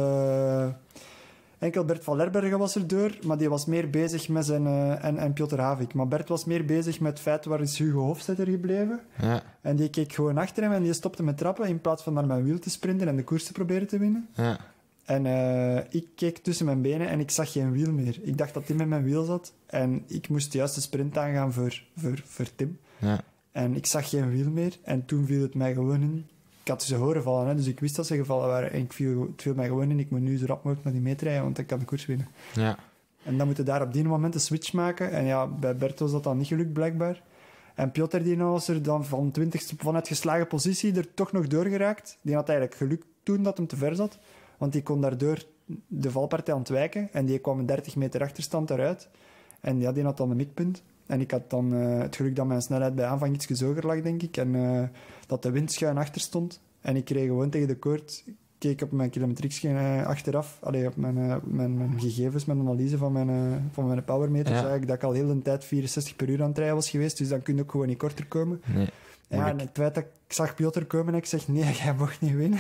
Speaker 4: Enkel Bert van Lerbergen was er door, maar die was meer bezig met zijn... en Piotr Havik. Maar Bert was meer bezig met het feit, waar is Hugo Hofstetter gebleven?
Speaker 3: Ja.
Speaker 4: En die keek gewoon achter hem en die stopte met trappen in plaats van naar mijn wiel te sprinten en de koers te proberen te winnen.
Speaker 3: Ja.
Speaker 4: En ik keek tussen mijn benen en ik zag geen wiel meer. Ik dacht dat Tim in mijn wiel zat en ik moest juist de sprint aangaan voor Tim.
Speaker 3: Ja.
Speaker 4: En ik zag geen wiel meer en toen viel het mij gewoon in. Ik had ze horen vallen, hè, dus ik wist dat ze gevallen waren. En het viel mij gewoon in. Ik moet nu zo rap mogelijk naar die meet rijden, want ik kan de koers winnen.
Speaker 3: Ja.
Speaker 4: En dan moet je daar op die moment een switch maken. En ja, bij Bert was dat dan niet gelukt, blijkbaar. En Piotr die was er dan van 20ste vanuit geslagen positie er toch nog doorgeraakt. Die had eigenlijk geluk toen dat hem te ver zat. Want die kon daardoor de valpartij ontwijken. En die kwam een 30 meter achterstand eruit. En ja, die had dan een mikpunt. En ik had dan het geluk dat mijn snelheid bij aanvang iets hoger lag, denk ik. En dat de wind schuin achter stond. En ik reed gewoon tegen de koord. Keek op mijn kilometriekje achteraf. Op mijn gegevens, mijn analyse van mijn powermeter.
Speaker 3: Ja.
Speaker 4: Zag ik dat ik al heel de tijd 64 per uur aan het rijden was geweest. Dus dan kun je ook gewoon niet korter komen.
Speaker 3: Nee.
Speaker 4: Ja, en het feit dat ik zag Piotr komen en ik zeg, nee, jij mocht niet winnen.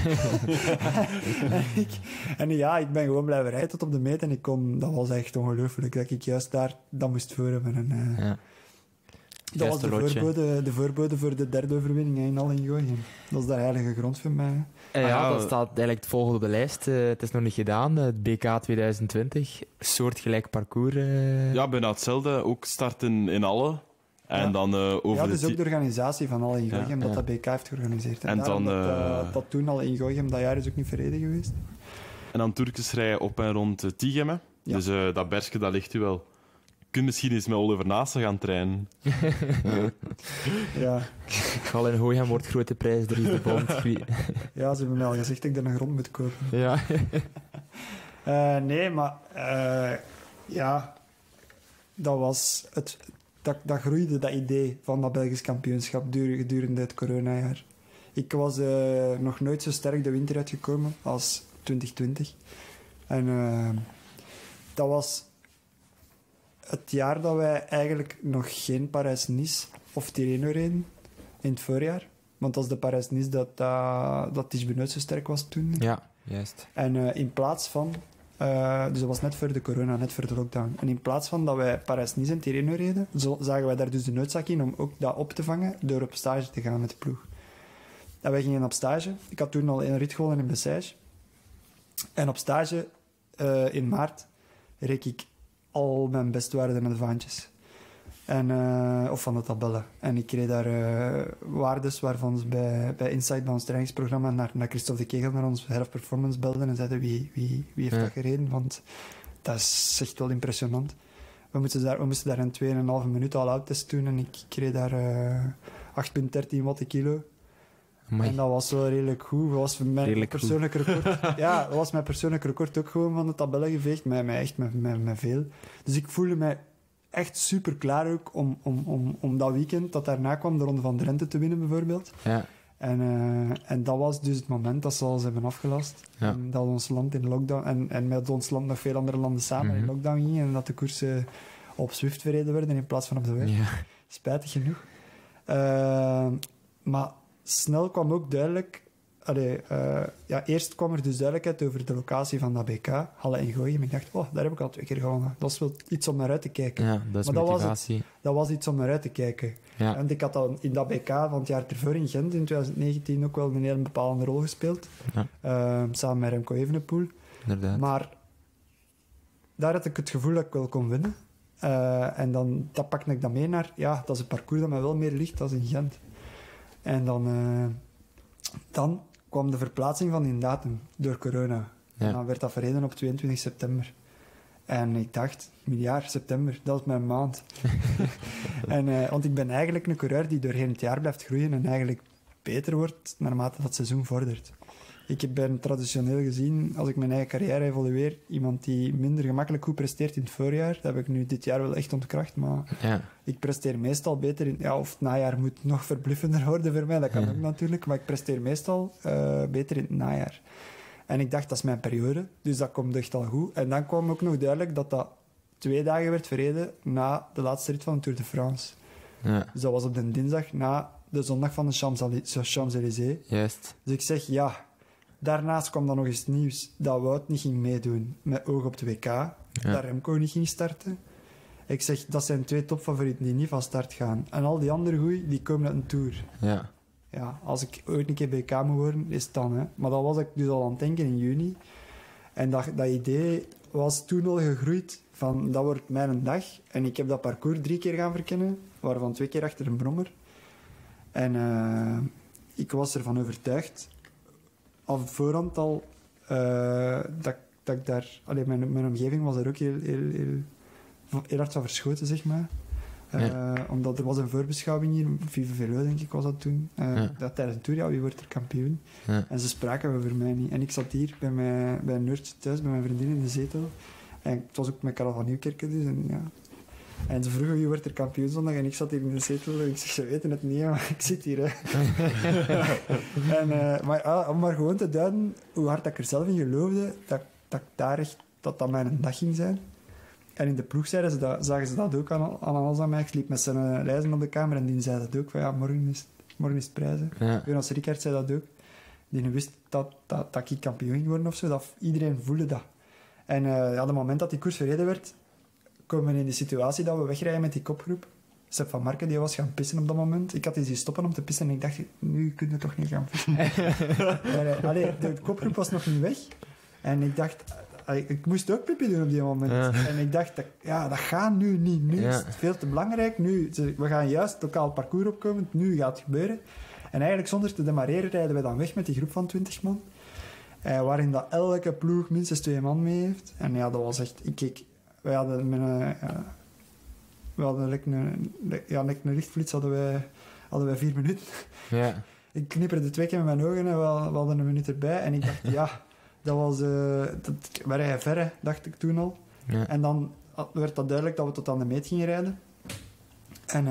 Speaker 4: Ik ben gewoon blijven rijden tot op de meet en dat was echt ongelooflijk dat ik juist daar dat moest voor hebben. En, Dat was de voorbode voor de derde overwinning in al in Gooien. Dat is de heilige grond voor mij.
Speaker 3: Dat staat eigenlijk het volgende op de lijst. Het is nog niet gedaan. Het BK 2020. Soortgelijk parcours.
Speaker 5: Ja, bijna hetzelfde. Ook starten in Alle. En dan over
Speaker 4: ja, dus ook de organisatie van Alle in Gooien, dat BK heeft georganiseerd. En dan, dat toen Alle in Gooien, dat jaar is ook niet verreden geweest.
Speaker 5: En dan Turkse rijden op en rond Tighem. Ja. Dus dat bergje, dat ligt u wel. Je kunt misschien eens met Oliver Naassen gaan trainen.
Speaker 4: Ja.
Speaker 3: Al in Gooien wordt grote prijs, er is de bond.
Speaker 4: Ja, ze hebben mij al gezegd dat ik er een grond moet kopen.
Speaker 3: Ja.
Speaker 4: Nee, maar... ja... Dat was... Dat groeide, dat idee van dat Belgisch kampioenschap gedurende het coronajaar. Ik was nog nooit zo sterk de winter uitgekomen als 2020. En dat was het jaar dat wij eigenlijk nog geen Parijs-Nice of Tirreno reden in het voorjaar. Want dat is de Parijs-Nice dat Tiesj Benoot zo sterk was toen.
Speaker 3: Ja, juist.
Speaker 4: En in plaats van... dus dat was net voor de corona, net voor de lockdown. En in plaats van dat wij Parijs-Nice en Tirreno reden, zagen wij daar dus de noodzaak in om ook dat op te vangen door op stage te gaan met de ploeg. En wij gingen op stage. Ik had toen al 1 rit gewonnen in Bessèges. En op stage in maart reek ik al mijn bestwaarden en de vaantjes. Of van de tabellen. En ik kreeg daar waardes waarvan ze bij Insight, bij ons trainingsprogramma, naar Christophe de Kegel, naar ons head of performance belden en zeiden wie heeft dat gereden, want dat is echt wel impressionant. We moesten daar een 2,5 minuut all-out test doen en ik kreeg daar 8,13 watt de kilo. Amai. En dat was wel redelijk goed. Dat was mijn persoonlijk record. Ja, dat was mijn persoonlijk record ook gewoon van de tabellen geveegd. Echt met veel. Dus ik voelde mij echt super klaar ook om dat weekend dat daarna kwam, de Ronde van Drenthe te winnen bijvoorbeeld.
Speaker 3: Ja.
Speaker 4: En dat was dus het moment dat ze alles hebben afgelast.
Speaker 3: Ja.
Speaker 4: En dat ons land in lockdown... En met ons land nog veel andere landen samen in lockdown gingen. En dat de koersen op Zwift verreden werden in plaats van op de weg. Ja. Spijtig genoeg. Maar snel kwam ook duidelijk... eerst kwam er dus duidelijkheid over de locatie van dat BK, Halle en Gooien. Ik dacht, daar heb ik al 2 keer gewonnen. Dat is wel iets om naar uit te kijken.
Speaker 3: Ja, dat is maar motivatie.
Speaker 4: Dat was iets om naar uit te kijken.
Speaker 3: Ja.
Speaker 4: En ik had dan in dat BK van het jaar ervoor in Gent in 2019 ook wel een heel bepalende rol gespeeld. Ja. Samen met Remco Evenepoel.
Speaker 3: Inderdaad.
Speaker 4: Maar daar had ik het gevoel dat ik wel kon winnen. En dan pakte ik dat mee naar... Ja, dat is een parcours dat mij wel meer ligt dan in Gent. En dan kwam de verplaatsing van die datum door corona. Ja. En dan werd dat verreden op 22 september. En ik dacht, september, dat is mijn maand. Want ik ben eigenlijk een coureur die doorheen het jaar blijft groeien en eigenlijk beter wordt naarmate dat seizoen vordert. Ik ben traditioneel gezien, als ik mijn eigen carrière evolueer, iemand die minder gemakkelijk goed presteert in het voorjaar. Dat heb ik nu dit jaar wel echt ontkracht, maar ik presteer meestal beter in... Ja, of het najaar moet nog verbluffender worden voor mij, dat kan ook natuurlijk, maar ik presteer meestal beter in het najaar. En ik dacht, dat is mijn periode, dus dat komt echt al goed. En dan kwam ook nog duidelijk dat 2 dagen werd verreden na de laatste rit van de Tour de France. Ja. Dus dat was op de dinsdag na de zondag van de Champs-Élysées.
Speaker 3: Juist.
Speaker 4: Dus ik zeg, Daarnaast kwam dan nog eens nieuws dat Wout niet ging meedoen met oog op de WK. Ja. Dat Remco niet ging starten. Ik zeg, dat zijn 2 topfavorieten die niet van start gaan. En al die andere goeie, die komen uit een Tour.
Speaker 3: Ja.
Speaker 4: Ja, als ik ooit een keer BK moet worden, is het dan. Hè. Maar dat was ik dus al aan het denken in juni. En dat idee was toen al gegroeid van, dat wordt mijn dag. En ik heb dat parcours 3 keer gaan verkennen, waarvan 2 keer achter een brommer. En ik was ervan overtuigd... Al voorhand al dat ik daar... Mijn omgeving was er ook heel hard van verschoten, zeg maar. Omdat er was een voorbeschouwing hier, Vive Velo, denk ik, was dat toen. Dat tijdens een tour, wie wordt er kampioen? Ja. En ze spraken over mij niet. En ik zat hier bij een neurtje thuis, bij mijn vriendin in de zetel. En het was ook met Karel van Nieuwkerken dus. En ze vroegen wie wordt er kampioen zondag en ik zat hier in de zetel en ik zeg, ze weten het niet, maar ik zit hier. Om maar gewoon te duiden hoe hard ik er zelf in geloofde, dat mijn dag ging zijn. En in de ploeg zagen ze dat ook aan alles aan mij. Ik liep met zijn lijzen op de kamer en die zei dat ook, van morgen is het prijzen. Ja. Jonas Rickaert zei dat ook. Die wist dat ik kampioen ging worden of zo, dat iedereen voelde dat. En op het moment dat die koers verreden werd, komen we in de situatie dat we wegrijden met die kopgroep. Sepp van Marken die was gaan pissen op dat moment. Ik had die zien stoppen om te pissen en ik dacht, nu kun je toch niet gaan pissen. De kopgroep was nog niet weg. En ik dacht, ik moest ook pipi doen op die moment. Ja. En ik dacht, dat gaat nu niet. Nu is het veel te belangrijk. Nu, we gaan juist het lokaal parcours opkomen. Nu gaat het gebeuren. En eigenlijk zonder te demareren rijden we dan weg met die groep van 20 man. Waarin dat elke ploeg minstens 2 man mee heeft. En ja, dat was echt... We hadden een lichtflits hadden wij 4 minuten. Ja. Ik knipperde 2 keer met mijn ogen en we hadden een minuut erbij. En ik dacht, dat was... we rijden verre, dacht ik toen al. Ja. En dan werd dat duidelijk dat we tot aan de meet gingen rijden. En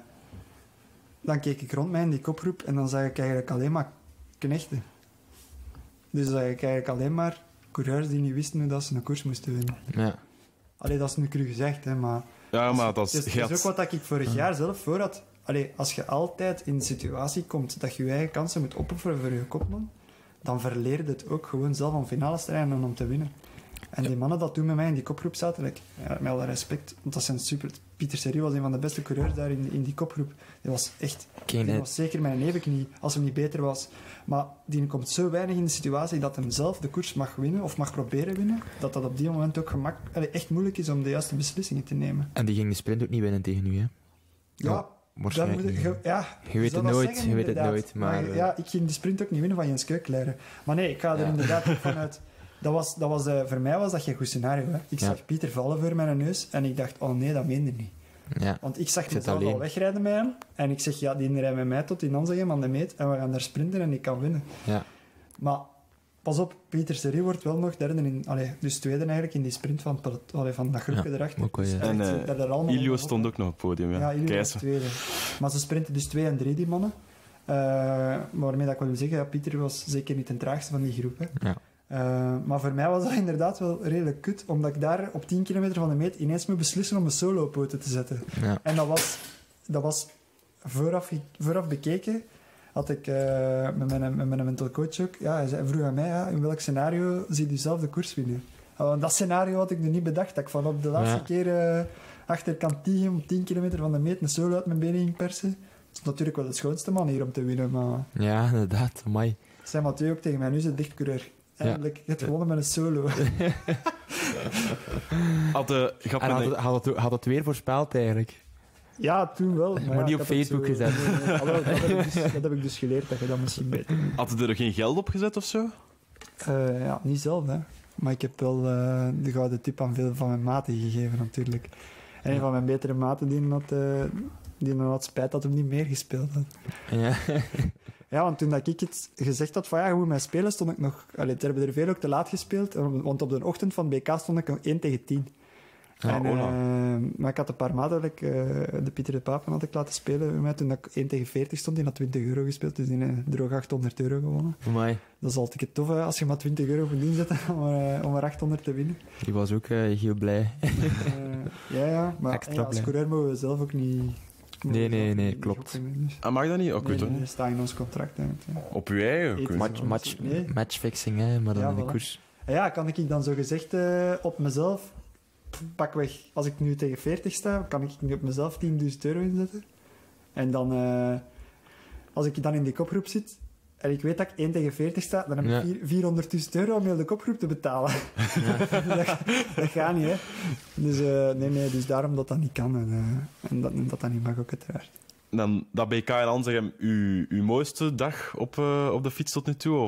Speaker 4: dan keek ik rond mij in die kopgroep en dan zag ik eigenlijk alleen maar knechten. Dus zag ik eigenlijk alleen maar coureurs die niet wisten hoe dat ze een koers moesten winnen. Ja. Allee, dat is nu cru gezegd, hè, maar...
Speaker 5: Ja, maar dat is...
Speaker 4: Het is ook wat ik vorig jaar zelf voor had. Allee, als je altijd in de situatie komt dat je je eigen kansen moet opofferen voor je kopman, dan verleerde het ook gewoon zelf om finales te rijden en om te winnen. En die mannen dat toen met mij in die kopgroep zaten, met alle respect, want dat zijn super... Pieter Serie was een van de beste coureurs daar in die kopgroep. Die was echt... Die was zeker mijn nevenknie, als hij niet beter was. Maar die komt zo weinig in de situatie dat hij zelf de koers mag winnen, of mag proberen winnen, dat op die moment ook echt moeilijk is om de juiste beslissingen te nemen.
Speaker 3: En die ging de sprint ook niet winnen tegen u, hè?
Speaker 4: Ja,
Speaker 3: waarschijnlijk.
Speaker 4: Je weet het
Speaker 3: nooit. Maar
Speaker 4: ik ging de sprint ook niet winnen van Jens Keukelaire. Maar nee, ik ga er inderdaad ook vanuit... voor mij was dat geen goed scenario. Hè. Ik zag Pieter vallen voor mijn neus en ik dacht, oh nee, dat meende niet. Ja. Want ik zag mezelf al wegrijden met hem en ik zeg, die rijdt met mij tot in Anzegem aan de meet en we gaan daar sprinten en ik kan winnen. Ja. Maar pas op, Pieter Serie wordt wel nog derde dus tweede eigenlijk in die sprint van dat groepje erachter.
Speaker 5: Dus en Ilio stond ook nog op het podium. Ja,
Speaker 4: Ilio was tweede. Maar ze sprinten dus 2 en 3, die mannen. Waarmee dat ik wil zeggen, Pieter was zeker niet de traagste van die groep. Hè. Ja. Maar voor mij was dat inderdaad wel redelijk kut, omdat ik daar op 10 kilometer van de meet ineens moet beslissen om een solo-poten te zetten. Ja. En dat was vooraf bekeken, had ik met mijn mental coach ook, hij vroeg aan mij, in welk scenario zie je zelf de koers winnen? Dat scenario had ik nu niet bedacht, dat ik van op de laatste keer achter Kantigem op 10 kilometer van de meet een solo uit mijn benen ging persen. Dat is natuurlijk wel de schoonste manier om te winnen, maar...
Speaker 3: Ja, inderdaad, amai.
Speaker 4: Zei Mathieu ook tegen mij, nu is het dichtcoureur. Eindelijk, je hebt gewonnen met een solo.
Speaker 3: Had het weer voorspeld eigenlijk?
Speaker 4: Ja, toen wel.
Speaker 3: Maar niet op Facebook gezet.
Speaker 4: Dat heb ik dus geleerd, dat je dat misschien beter doet.
Speaker 5: Had je er geen geld op gezet of zo?
Speaker 4: Niet zelf, hè. Maar ik heb wel de gouden tip aan veel van mijn maten gegeven, natuurlijk. En een van mijn betere maten die had spijt dat hij niet meer gespeeld had. Ja. Ja, want toen dat ik het gezegd had van je moet mij spelen, stond ik nog... Ze hebben er veel ook te laat gespeeld, want op de ochtend van het BK stond ik nog 1 tegen 10. Maar ik had een paar maanden, de Pieter de Papen had ik laten spelen bij mij, toen ik 1 tegen 40 stond, die had €20 gespeeld, dus die droog €800 gewonnen.
Speaker 3: Amai.
Speaker 4: Dat is altijd tof, hè, als je maar €20 moet inzetten om er 800 te winnen.
Speaker 3: Die was ook heel blij.
Speaker 4: Maar als coureur mogen we zelf ook niet...
Speaker 3: Nee, klopt.
Speaker 5: Mag dat niet?
Speaker 4: Dat staat in ons contract.
Speaker 5: Op uw eigen
Speaker 3: matchfixing, hè, maar dan in de koers.
Speaker 4: Ja, kan ik dan zo gezegd op mezelf, pakweg, als ik nu tegen 40 sta, kan ik nu op mezelf €10.000 inzetten. En dan, als ik dan in die kopgroep zit, en ik weet dat ik 1 tegen 40 sta, dan heb ik €400.000 om heel de kopgroep te betalen. Ja. dat gaat niet, hè. Dus, dus daarom dat niet kan. En dat niet mag ook, uiteraard.
Speaker 5: Dan dat BK in Anzegem uw mooiste dag op de fiets tot nu toe? Of,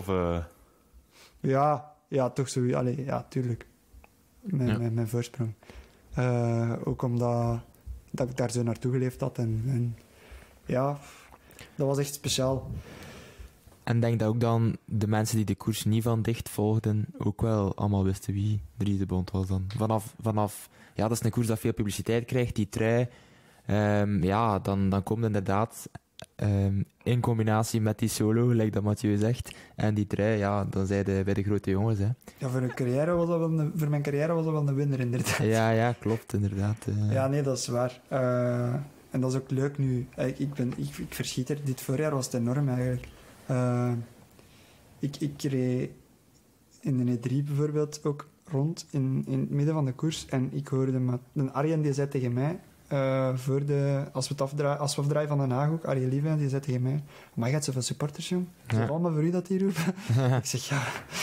Speaker 4: Ja, toch zo. Ja, tuurlijk. Mijn voorsprong. Ook omdat dat ik daar zo naartoe geleefd had. En ja, dat was echt speciaal.
Speaker 3: En denk dat ook dan de mensen die de koers niet van dicht volgden ook wel allemaal wisten wie Dries de Bont was dan. Vanaf dat is een koers dat veel publiciteit krijgt, die trui. Dan komt inderdaad in combinatie met die solo, gelijk dat Mathieu zegt, en die trui, dan zijn bij de grote jongens. Hè.
Speaker 4: Ja, voor mijn carrière was dat wel een winnaar, inderdaad.
Speaker 3: Ja, klopt, inderdaad.
Speaker 4: Ja, nee, dat is waar. En dat is ook leuk nu. Ik verschiet er. Dit voorjaar was het enorm, eigenlijk. Ik reed in de E3 bijvoorbeeld ook rond in het midden van de koers en ik hoorde een Arjen die zei tegen mij, als we afdraaien van Den Haag ook, Arie Lieve, die zei tegen mij, maar je hebt zoveel supporters, jong. Het is allemaal voor u dat die roepen. Ik zeg, ja...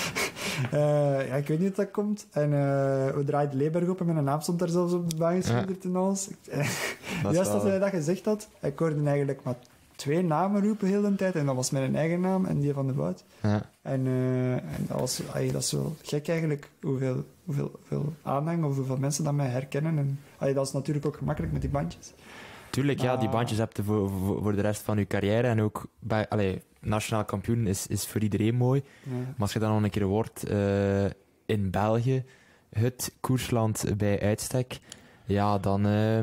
Speaker 4: ik weet niet hoe dat komt. En we draaiden Leeberg op en mijn naam stond daar zelfs op de baan geschilderd en alles. Juist als hij dat gezegd had, ik hoorde eigenlijk maar 2 namen roepen heel de hele tijd. En dat was mijn eigen naam en die van de Wout. Ja. En dat is zo gek eigenlijk, hoeveel aanhang of hoeveel mensen dat mij herkennen. En dat is natuurlijk ook gemakkelijk met die bandjes.
Speaker 3: Tuurlijk, ja, die bandjes heb je voor de rest van je carrière. En ook bij... nationaal kampioen is voor iedereen mooi. Ja. Maar als je dan nog een keer wordt in België, het koersland bij uitstek, dan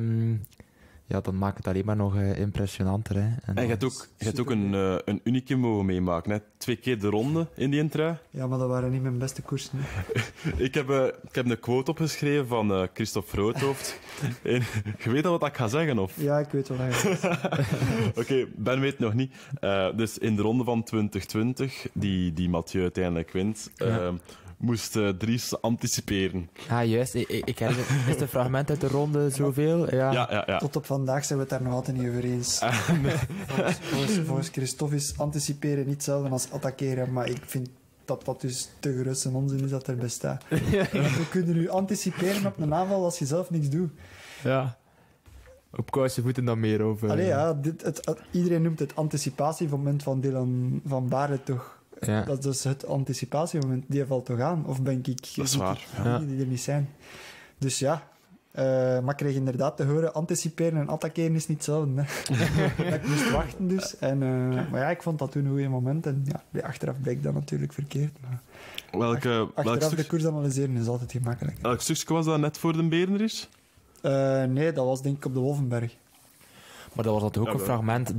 Speaker 3: maakt het alleen maar nog impressionanter. Hè. En
Speaker 5: je hebt ook een unicum mogen meemaken. Hè. 2 keer de ronde in die trui.
Speaker 4: Ja, maar dat waren niet mijn beste koersen.
Speaker 5: Ik heb een quote opgeschreven van Christophe Roodhoofd. En, je weet al wat ik ga zeggen, of?
Speaker 4: Ja, ik weet wel eigenlijk.
Speaker 5: Oké, Ben weet nog niet. Dus in de ronde van 2020, die Mathieu uiteindelijk wint... moest Dries anticiperen.
Speaker 3: Ah, juist. Ik herinner me. Is het fragment uit de ronde zoveel?
Speaker 5: Ja.
Speaker 4: Tot op vandaag zijn we het daar nog altijd niet over eens. Volgens Christophe is anticiperen niet hetzelfde als attackeren, maar ik vind dat dus te gerust en onzin is dat er bestaat. We kunnen nu anticiperen op een aanval als je zelf niks doet.
Speaker 3: Ja. Op koude voeten dan meer over.
Speaker 4: Allee, ja, iedereen noemt het anticipatiemoment van Dylan van Baarle toch. Ja. Dat is dus het anticipatiemoment. Die valt toch aan? Of ben ik...
Speaker 5: Dat is waar.
Speaker 4: Die er niet zijn. Dus ja. Maar ik kreeg inderdaad te horen, anticiperen en attackeren is niet hetzelfde. Dat ik moest wachten dus. Maar ja, ik vond dat toen een goeie moment. En ja, achteraf bleek dat natuurlijk verkeerd. Maar achteraf de koers analyseren is altijd gemakkelijk.
Speaker 5: Welk stukje was dat net voor de Berenris?
Speaker 4: Nee, dat was denk ik op de Wolvenberg. Maar
Speaker 3: dat was ook een fragment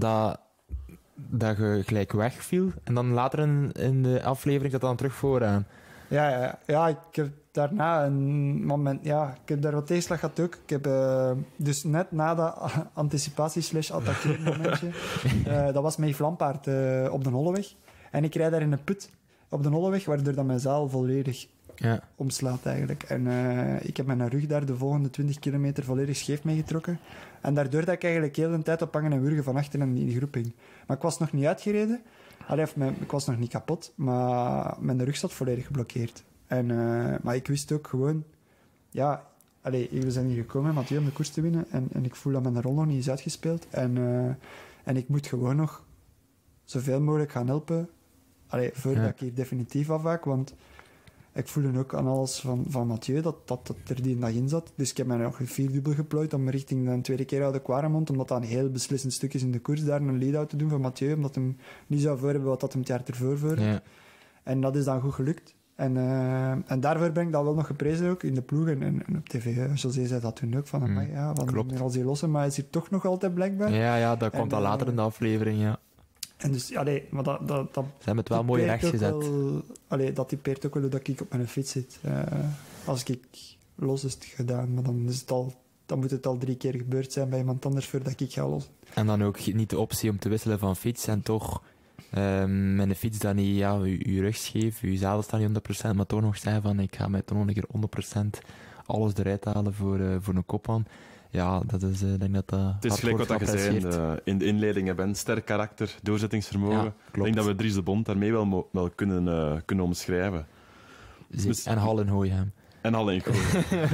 Speaker 3: dat je gelijk wegviel. En dan later in de aflevering dat dan terug vooraan.
Speaker 4: Ja, ik heb daarna een moment... Ja, ik heb daar wat tegenslag gehad ook. Ik heb dus net na dat anticipatie/attackeren momentje... dat was met Vlampaard op de Holleweg. En ik rijd daar in een put op de Holleweg, waardoor dat mijn zaal volledig omslaat eigenlijk. En ik heb mijn rug daar de volgende 20 kilometer volledig scheef meegetrokken. En daardoor dat ik eigenlijk heel de tijd op hangen en wurgen van achter in die groep hing. Maar ik was nog niet uitgereden. Ik was nog niet kapot, maar mijn rug zat volledig geblokkeerd. Maar ik wist ook gewoon... Ja, we zijn hier gekomen, Mathieu, om de koers te winnen. En ik voel dat mijn rol nog niet is uitgespeeld. En ik moet gewoon nog zoveel mogelijk gaan helpen. Voordat ik hier definitief afwaak. Want ik voelde ook aan alles van Mathieu dat er die dag in zat. Dus ik heb mij nog 4-dubbel geplooid om richting de tweede keer uit de Quaremont, omdat dat een heel beslissend stuk is in de koers, daar een lead-out te doen van Mathieu, omdat hij niet zou voor hebben wat dat hem het jaar ervoor voor. Ja. En dat is dan goed gelukt. En daarvoor ben ik dat wel nog geprezen ook in de ploeg en op tv. José zei dat toen ook, van als hij lossen, maar hij is hier toch nog altijd blijkbaar.
Speaker 3: Ja, dat komt al later in de aflevering, ja.
Speaker 4: En dus, maar dat
Speaker 3: ze hebben het wel mooi rechts gezet.
Speaker 4: Dat typeert ook wel hoe dat ik op mijn fiets zit. Als ik los is het gedaan, maar dan moet het al 3 keer gebeurd zijn bij iemand anders voordat ik ga los.
Speaker 3: En dan ook niet de optie om te wisselen van fiets en toch met een fiets dat niet je rug scheef, je zadel staat niet 100%, maar toch nog zeggen van ik ga mij toch nog een keer 100% alles eruit halen voor een kopman. Ja, dat is, denk dat
Speaker 5: het is gelijk wat je zei in de inleiding. Je sterk karakter, doorzettingsvermogen. Ja, ik denk dat we Dries de Bond daarmee wel kunnen omschrijven.
Speaker 3: En Hal in Hooihem.
Speaker 5: En Hal in Hooihem.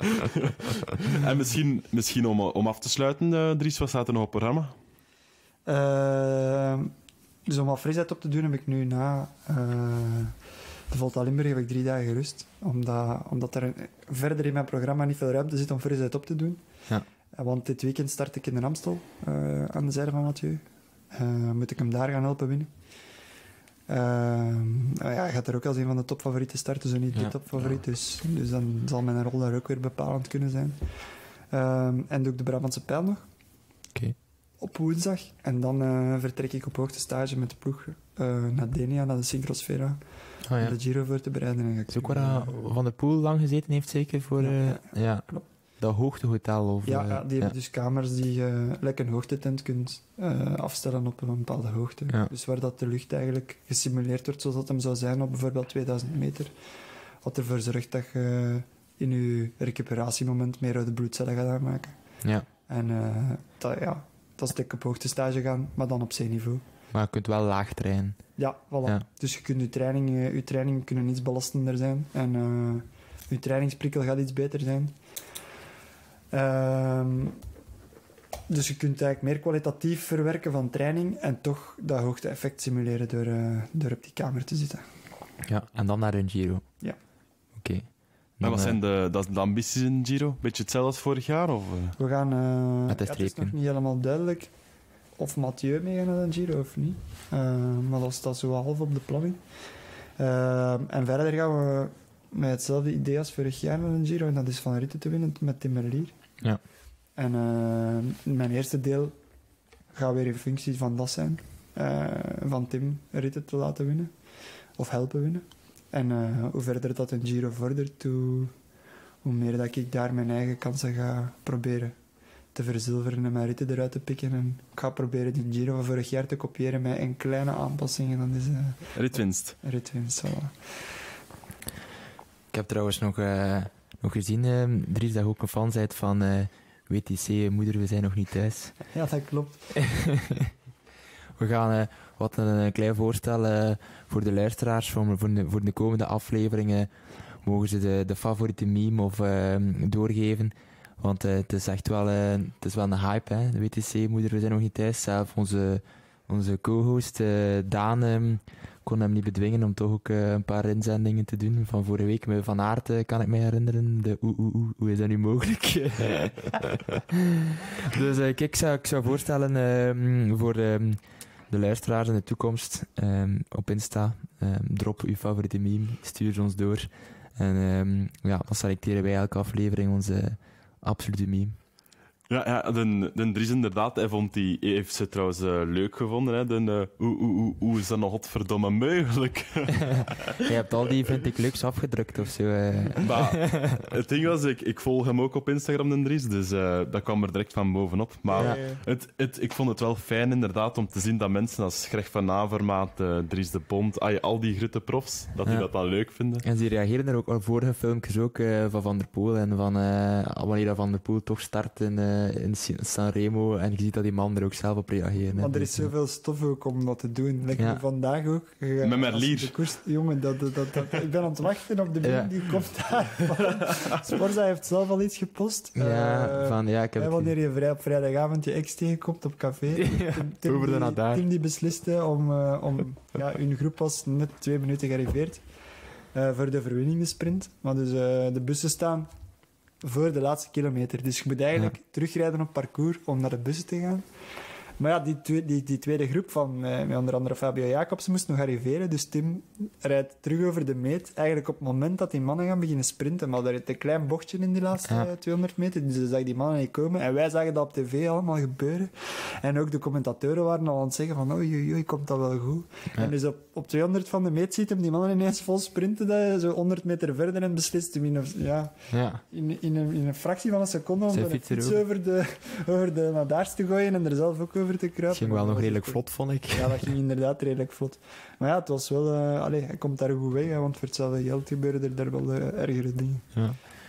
Speaker 5: En misschien om af te sluiten, Dries, wat staat er nog op het programma?
Speaker 4: Dus om wat frisheid op te doen heb ik nu na de Volta Limburg heb ik 3 dagen gerust. Omdat er verder in mijn programma niet veel ruimte zit om frisheid op te doen. Ja. Want dit weekend start ik in de Amstel aan de zijde van Mathieu. Moet ik hem daar gaan helpen winnen. Hij gaat er ook als een van de topfavorieten starten, zo niet de topfavoriet. Dus dan zal mijn rol daar ook weer bepalend kunnen zijn. En doe ik de Brabantse Pijl nog.
Speaker 3: Okay. Op
Speaker 4: woensdag. En dan vertrek ik op hoogtestage met de ploeg naar Denia, naar de Syncrosfera. Om de Giro voor te bereiden. En
Speaker 3: is ook waar Van der Poel lang gezeten heeft, zeker? Voor
Speaker 4: klopt.
Speaker 3: Dat hoogtehotel? Of,
Speaker 4: die hebben dus kamers die je lekker een hoogtetent kunt afstellen op een bepaalde hoogte. Ja. Dus waar dat de lucht eigenlijk gesimuleerd wordt zoals dat hem zou zijn op bijvoorbeeld 2000 meter. Wat ervoor zorgt dat je in je recuperatiemoment meer rode bloedcellen gaat aanmaken. Ja. En dat is dik op hoogtestage gaan, maar dan op C-niveau.
Speaker 3: Maar je kunt wel laag trainen.
Speaker 4: Ja, voilà.
Speaker 3: Ja.
Speaker 4: Dus je kunt je trainingen kunnen iets belastender zijn. En je trainingsprikkel gaat iets beter zijn. Dus je kunt eigenlijk meer kwalitatief verwerken van training en toch dat hoogte-effect simuleren door op die kamer te zitten.
Speaker 3: Ja, en dan naar een Giro.
Speaker 4: Ja.
Speaker 3: Oké.
Speaker 5: Maar wat zijn de ambities in Giro? Beetje hetzelfde als vorig jaar? Of?
Speaker 4: We gaan...
Speaker 3: Met de
Speaker 4: het is nog
Speaker 3: strepen.
Speaker 4: niet helemaal duidelijk of Mathieu meegaat naar de Giro of niet. Maar dat staat zo half op de planning. En verder gaan we met hetzelfde idee als vorig jaar naar de Giro. En dat is van ritten te winnen met Tim Merlier.
Speaker 3: Ja.
Speaker 4: En mijn eerste deel gaat weer in functie van dat zijn. Van Tim ritten te laten winnen. Of helpen winnen. En hoe verder dat een Giro vordert, hoe meer dat ik daar mijn eigen kansen ga proberen te verzilveren en mijn ritten eruit te pikken. En ik ga proberen die Giro van vorig jaar te kopiëren met een kleine aanpassingen. Dat is
Speaker 5: Ritwinst.
Speaker 4: ritwinst. Voilà.
Speaker 3: Ik heb trouwens nog gezien, Dries, dat je ook een fan bent van WTC, moeder, we zijn nog niet thuis.
Speaker 4: Ja, dat klopt.
Speaker 3: We gaan wat een klein voorstel voor de luisteraars voor de komende afleveringen. Mogen ze de favoriete meme of doorgeven. Want het is echt wel, het is wel een hype, hè? De WTC-moeder, we zijn nog niet thuis. Zelf onze co-host Daan kon hem niet bedwingen om toch ook een paar inzendingen te doen. Van vorige week met Van Aert kan ik me herinneren. De hoe is dat nu mogelijk? Dus kijk, ik zou voorstellen voor de luisteraars in de toekomst op Insta. Drop uw favoriete meme, stuur ze ons door. En dan selecteren wij elke aflevering onze absolute meme.
Speaker 5: Ja, de Dries inderdaad, hij heeft ze trouwens leuk gevonden. Hè? Hoe is dat nog godverdomme mogelijk?
Speaker 3: Je hebt al die, vind ik, leuks afgedrukt of zo.
Speaker 5: Maar het ding was, ik volg hem ook op Instagram, de Dries, dus dat kwam er direct van bovenop. Maar
Speaker 3: Ja.
Speaker 5: ik vond het wel fijn inderdaad om te zien dat mensen als Greg van Avermaat, Dries de Bond, al die grote profs, dat die dat dan leuk vinden.
Speaker 3: En ze reageren er ook op vorige filmpjes ook van der Poel en van wanneer dat Van der Poel toch start in Sanremo en je ziet dat die man er ook zelf op reageren.
Speaker 4: Maar er is zoveel stof ook om dat te doen. Like
Speaker 3: Ja.
Speaker 4: vandaag ook.
Speaker 5: Met Merlier.
Speaker 4: De koers, jongen, ik ben aan het wachten op de beeld die komt daar. Sporza heeft zelf al iets gepost.
Speaker 3: Ik heb het
Speaker 4: wanneer je op vrijdagavond je ex tegenkomt op café. Tim,
Speaker 3: over de Nadar.
Speaker 4: Tim die besliste om hun groep was net 2 minuten gearriveerd voor de verwinningssprint. Maar dus de bussen staan voor de laatste kilometer. Dus je moet eigenlijk terugrijden op parcours om naar de bussen te gaan. Maar ja, die tweede groep van met onder andere Fabio Jacobs moest nog arriveren. Dus Tim rijdt terug over de meet. Eigenlijk op het moment dat die mannen gaan beginnen sprinten. Maar daar is een klein bochtje in die laatste 200 meter. Dus ze zag die mannen niet komen. En wij zagen dat op tv allemaal gebeuren. En ook de commentatoren waren al aan het zeggen van oei, komt dat wel goed. Ja. En dus op 200 van de meet ziet hem die mannen ineens vol sprinten. Zo 100 meter verder en beslist hem in een fractie van een seconde om de fiets over de Nadaars te gooien en er zelf ook over te kruipen.
Speaker 3: Het ging wel nog redelijk vlot, vond ik.
Speaker 4: Ja, dat ging inderdaad redelijk vlot. Maar ja, het was wel... hij komt daar goed weg, hè, want voor hetzelfde geld gebeuren er daar wel ergere dingen.
Speaker 3: Ja.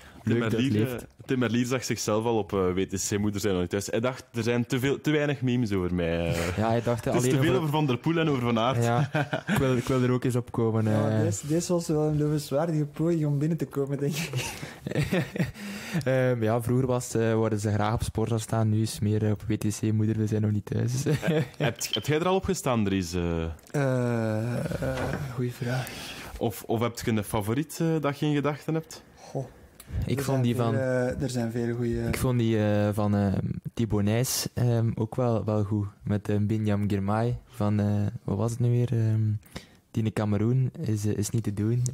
Speaker 5: Tim Merlier zag zichzelf al op WTC-moeder zijn nog niet thuis. Hij dacht, er zijn te weinig memes over mij.
Speaker 3: Ja, hij dacht
Speaker 5: het is te veel over Van der Poel en over Van Aert.
Speaker 3: Ja, ik wil er ook eens op komen.
Speaker 4: Ja, deze was wel een levenswaardige poging om binnen te komen, denk ik.
Speaker 3: Vroeger worden ze graag op Sporza staan, nu is meer op WTC-moeder, we zijn nog niet thuis.
Speaker 5: Heb jij er al op gestaan, Dries?
Speaker 4: Goeie vraag.
Speaker 5: Of heb je een favoriet dat je in gedachten hebt?
Speaker 4: Goh. Er zijn vele goede.
Speaker 3: Ik vond die van Thibaut Nys ook wel goed. Met Binyam Girmay van, wat was het nu weer? Die in Cameroen is niet te doen.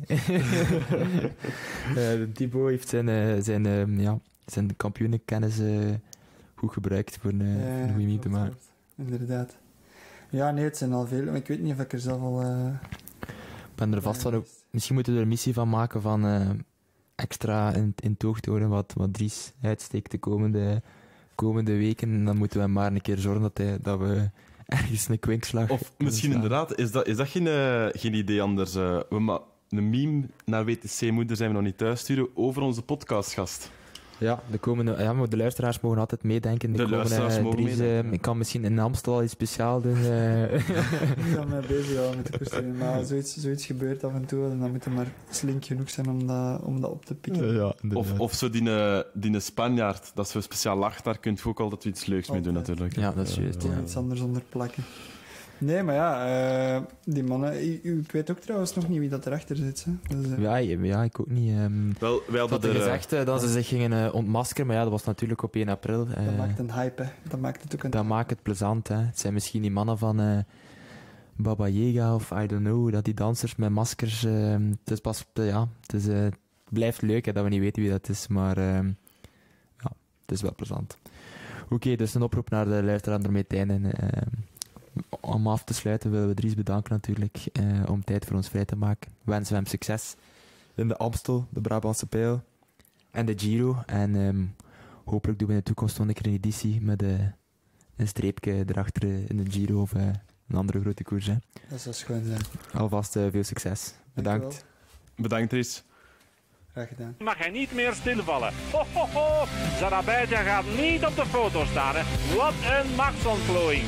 Speaker 3: Thibaut heeft zijn kampioenenkennis goed gebruikt voor een goede meme te maken.
Speaker 4: Inderdaad. Ja, nee, het zijn al veel. Maar ik weet niet of ik er zelf al...
Speaker 3: Ik ben er vast van... Misschien moeten we er een missie van maken van... extra in toog te houden wat Dries uitsteekt de komende weken. En dan moeten we maar een keer zorgen dat we ergens een kwinkslag...
Speaker 5: Of misschien inderdaad, is dat geen idee anders? Een meme naar WTC-moeder zijn we nog niet thuis sturen over onze podcastgast.
Speaker 3: Ja, maar de luisteraars mogen altijd meedenken.
Speaker 5: De luisteraars mogen meedenken.
Speaker 3: Ik kan misschien in Amstel al iets speciaal doen.
Speaker 4: Ik ben mee bezig al met de koersen. Maar zoiets gebeurt af en toe. En dan moet je maar slink genoeg zijn om dat op te pikken.
Speaker 5: Of zo die Spanjaard, dat is zo speciaal lacht, daar kun je ook altijd iets leuks mee doen natuurlijk.
Speaker 3: Ja, dat is juist.
Speaker 4: Gewoon iets anders onder plakken. Nee, maar ja, die mannen... Ik weet ook trouwens nog niet wie dat erachter zit. Hè. Dus,
Speaker 3: ja, ik ook niet.
Speaker 5: Wel, wij
Speaker 3: Ze hadden gezegd dat ze zich gingen ontmaskeren, maar ja, dat was natuurlijk op 1 april.
Speaker 4: dat maakt een hype, hè. Dat maakt het ook een...
Speaker 3: Dat maakt het plezant, hè. Het zijn misschien die mannen van Baba Yaga of I don't know, dat die dansers met maskers... het is pas... het blijft leuk, hè, dat we niet weten wie dat is, maar... het is wel plezant. Oké, dus een oproep naar de luisteraar ermee te eindigen. Om af te sluiten willen we Dries bedanken natuurlijk om tijd voor ons vrij te maken. We wensen hem succes in de Amstel, de Brabantse Pijl en de Giro. En hopelijk doen we in de toekomst nog een keer een editie met een streepje erachter in de Giro of een andere grote koers. Hè.
Speaker 4: Dat zou schoon zijn.
Speaker 3: Alvast veel succes. Bedankt.
Speaker 5: Bedankt, Dries.
Speaker 4: Graag gedaan.
Speaker 1: Mag hij niet meer stilvallen. Ho, ho, ho. Zarabijtja gaat niet op de foto staan. Hè. Wat een machtsontplooiing.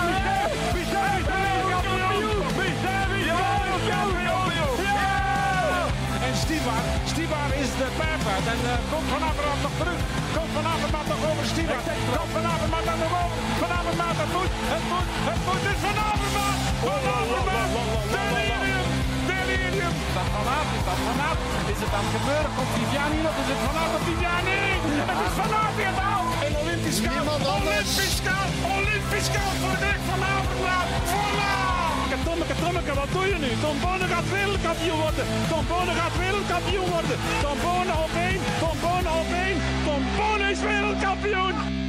Speaker 2: En Stibar is de paard en komt Van Avermaet nog terug. Komt Van Avermaet nog over Stibar. Komt Van Avermaet dan nog over. Van Avermaet, het moet. Het is Van Avermaet. Van Avermaet. Delirium. Dat Van Aert. Is het aan het gebeuren? Komt Viviani nog? Is het Van Aert of Viviani? Het is Van Aert weer nou. En Olympisch goud. Olympisch goud voor Dirk Van Avermaet. Voilà.
Speaker 1: Tommeke, wat doe je nu? Tom Bonen gaat wereldkampioen worden. Tom Bonen gaat wereldkampioen worden. Tom Bonen op 1. Tom Bonen is wereldkampioen.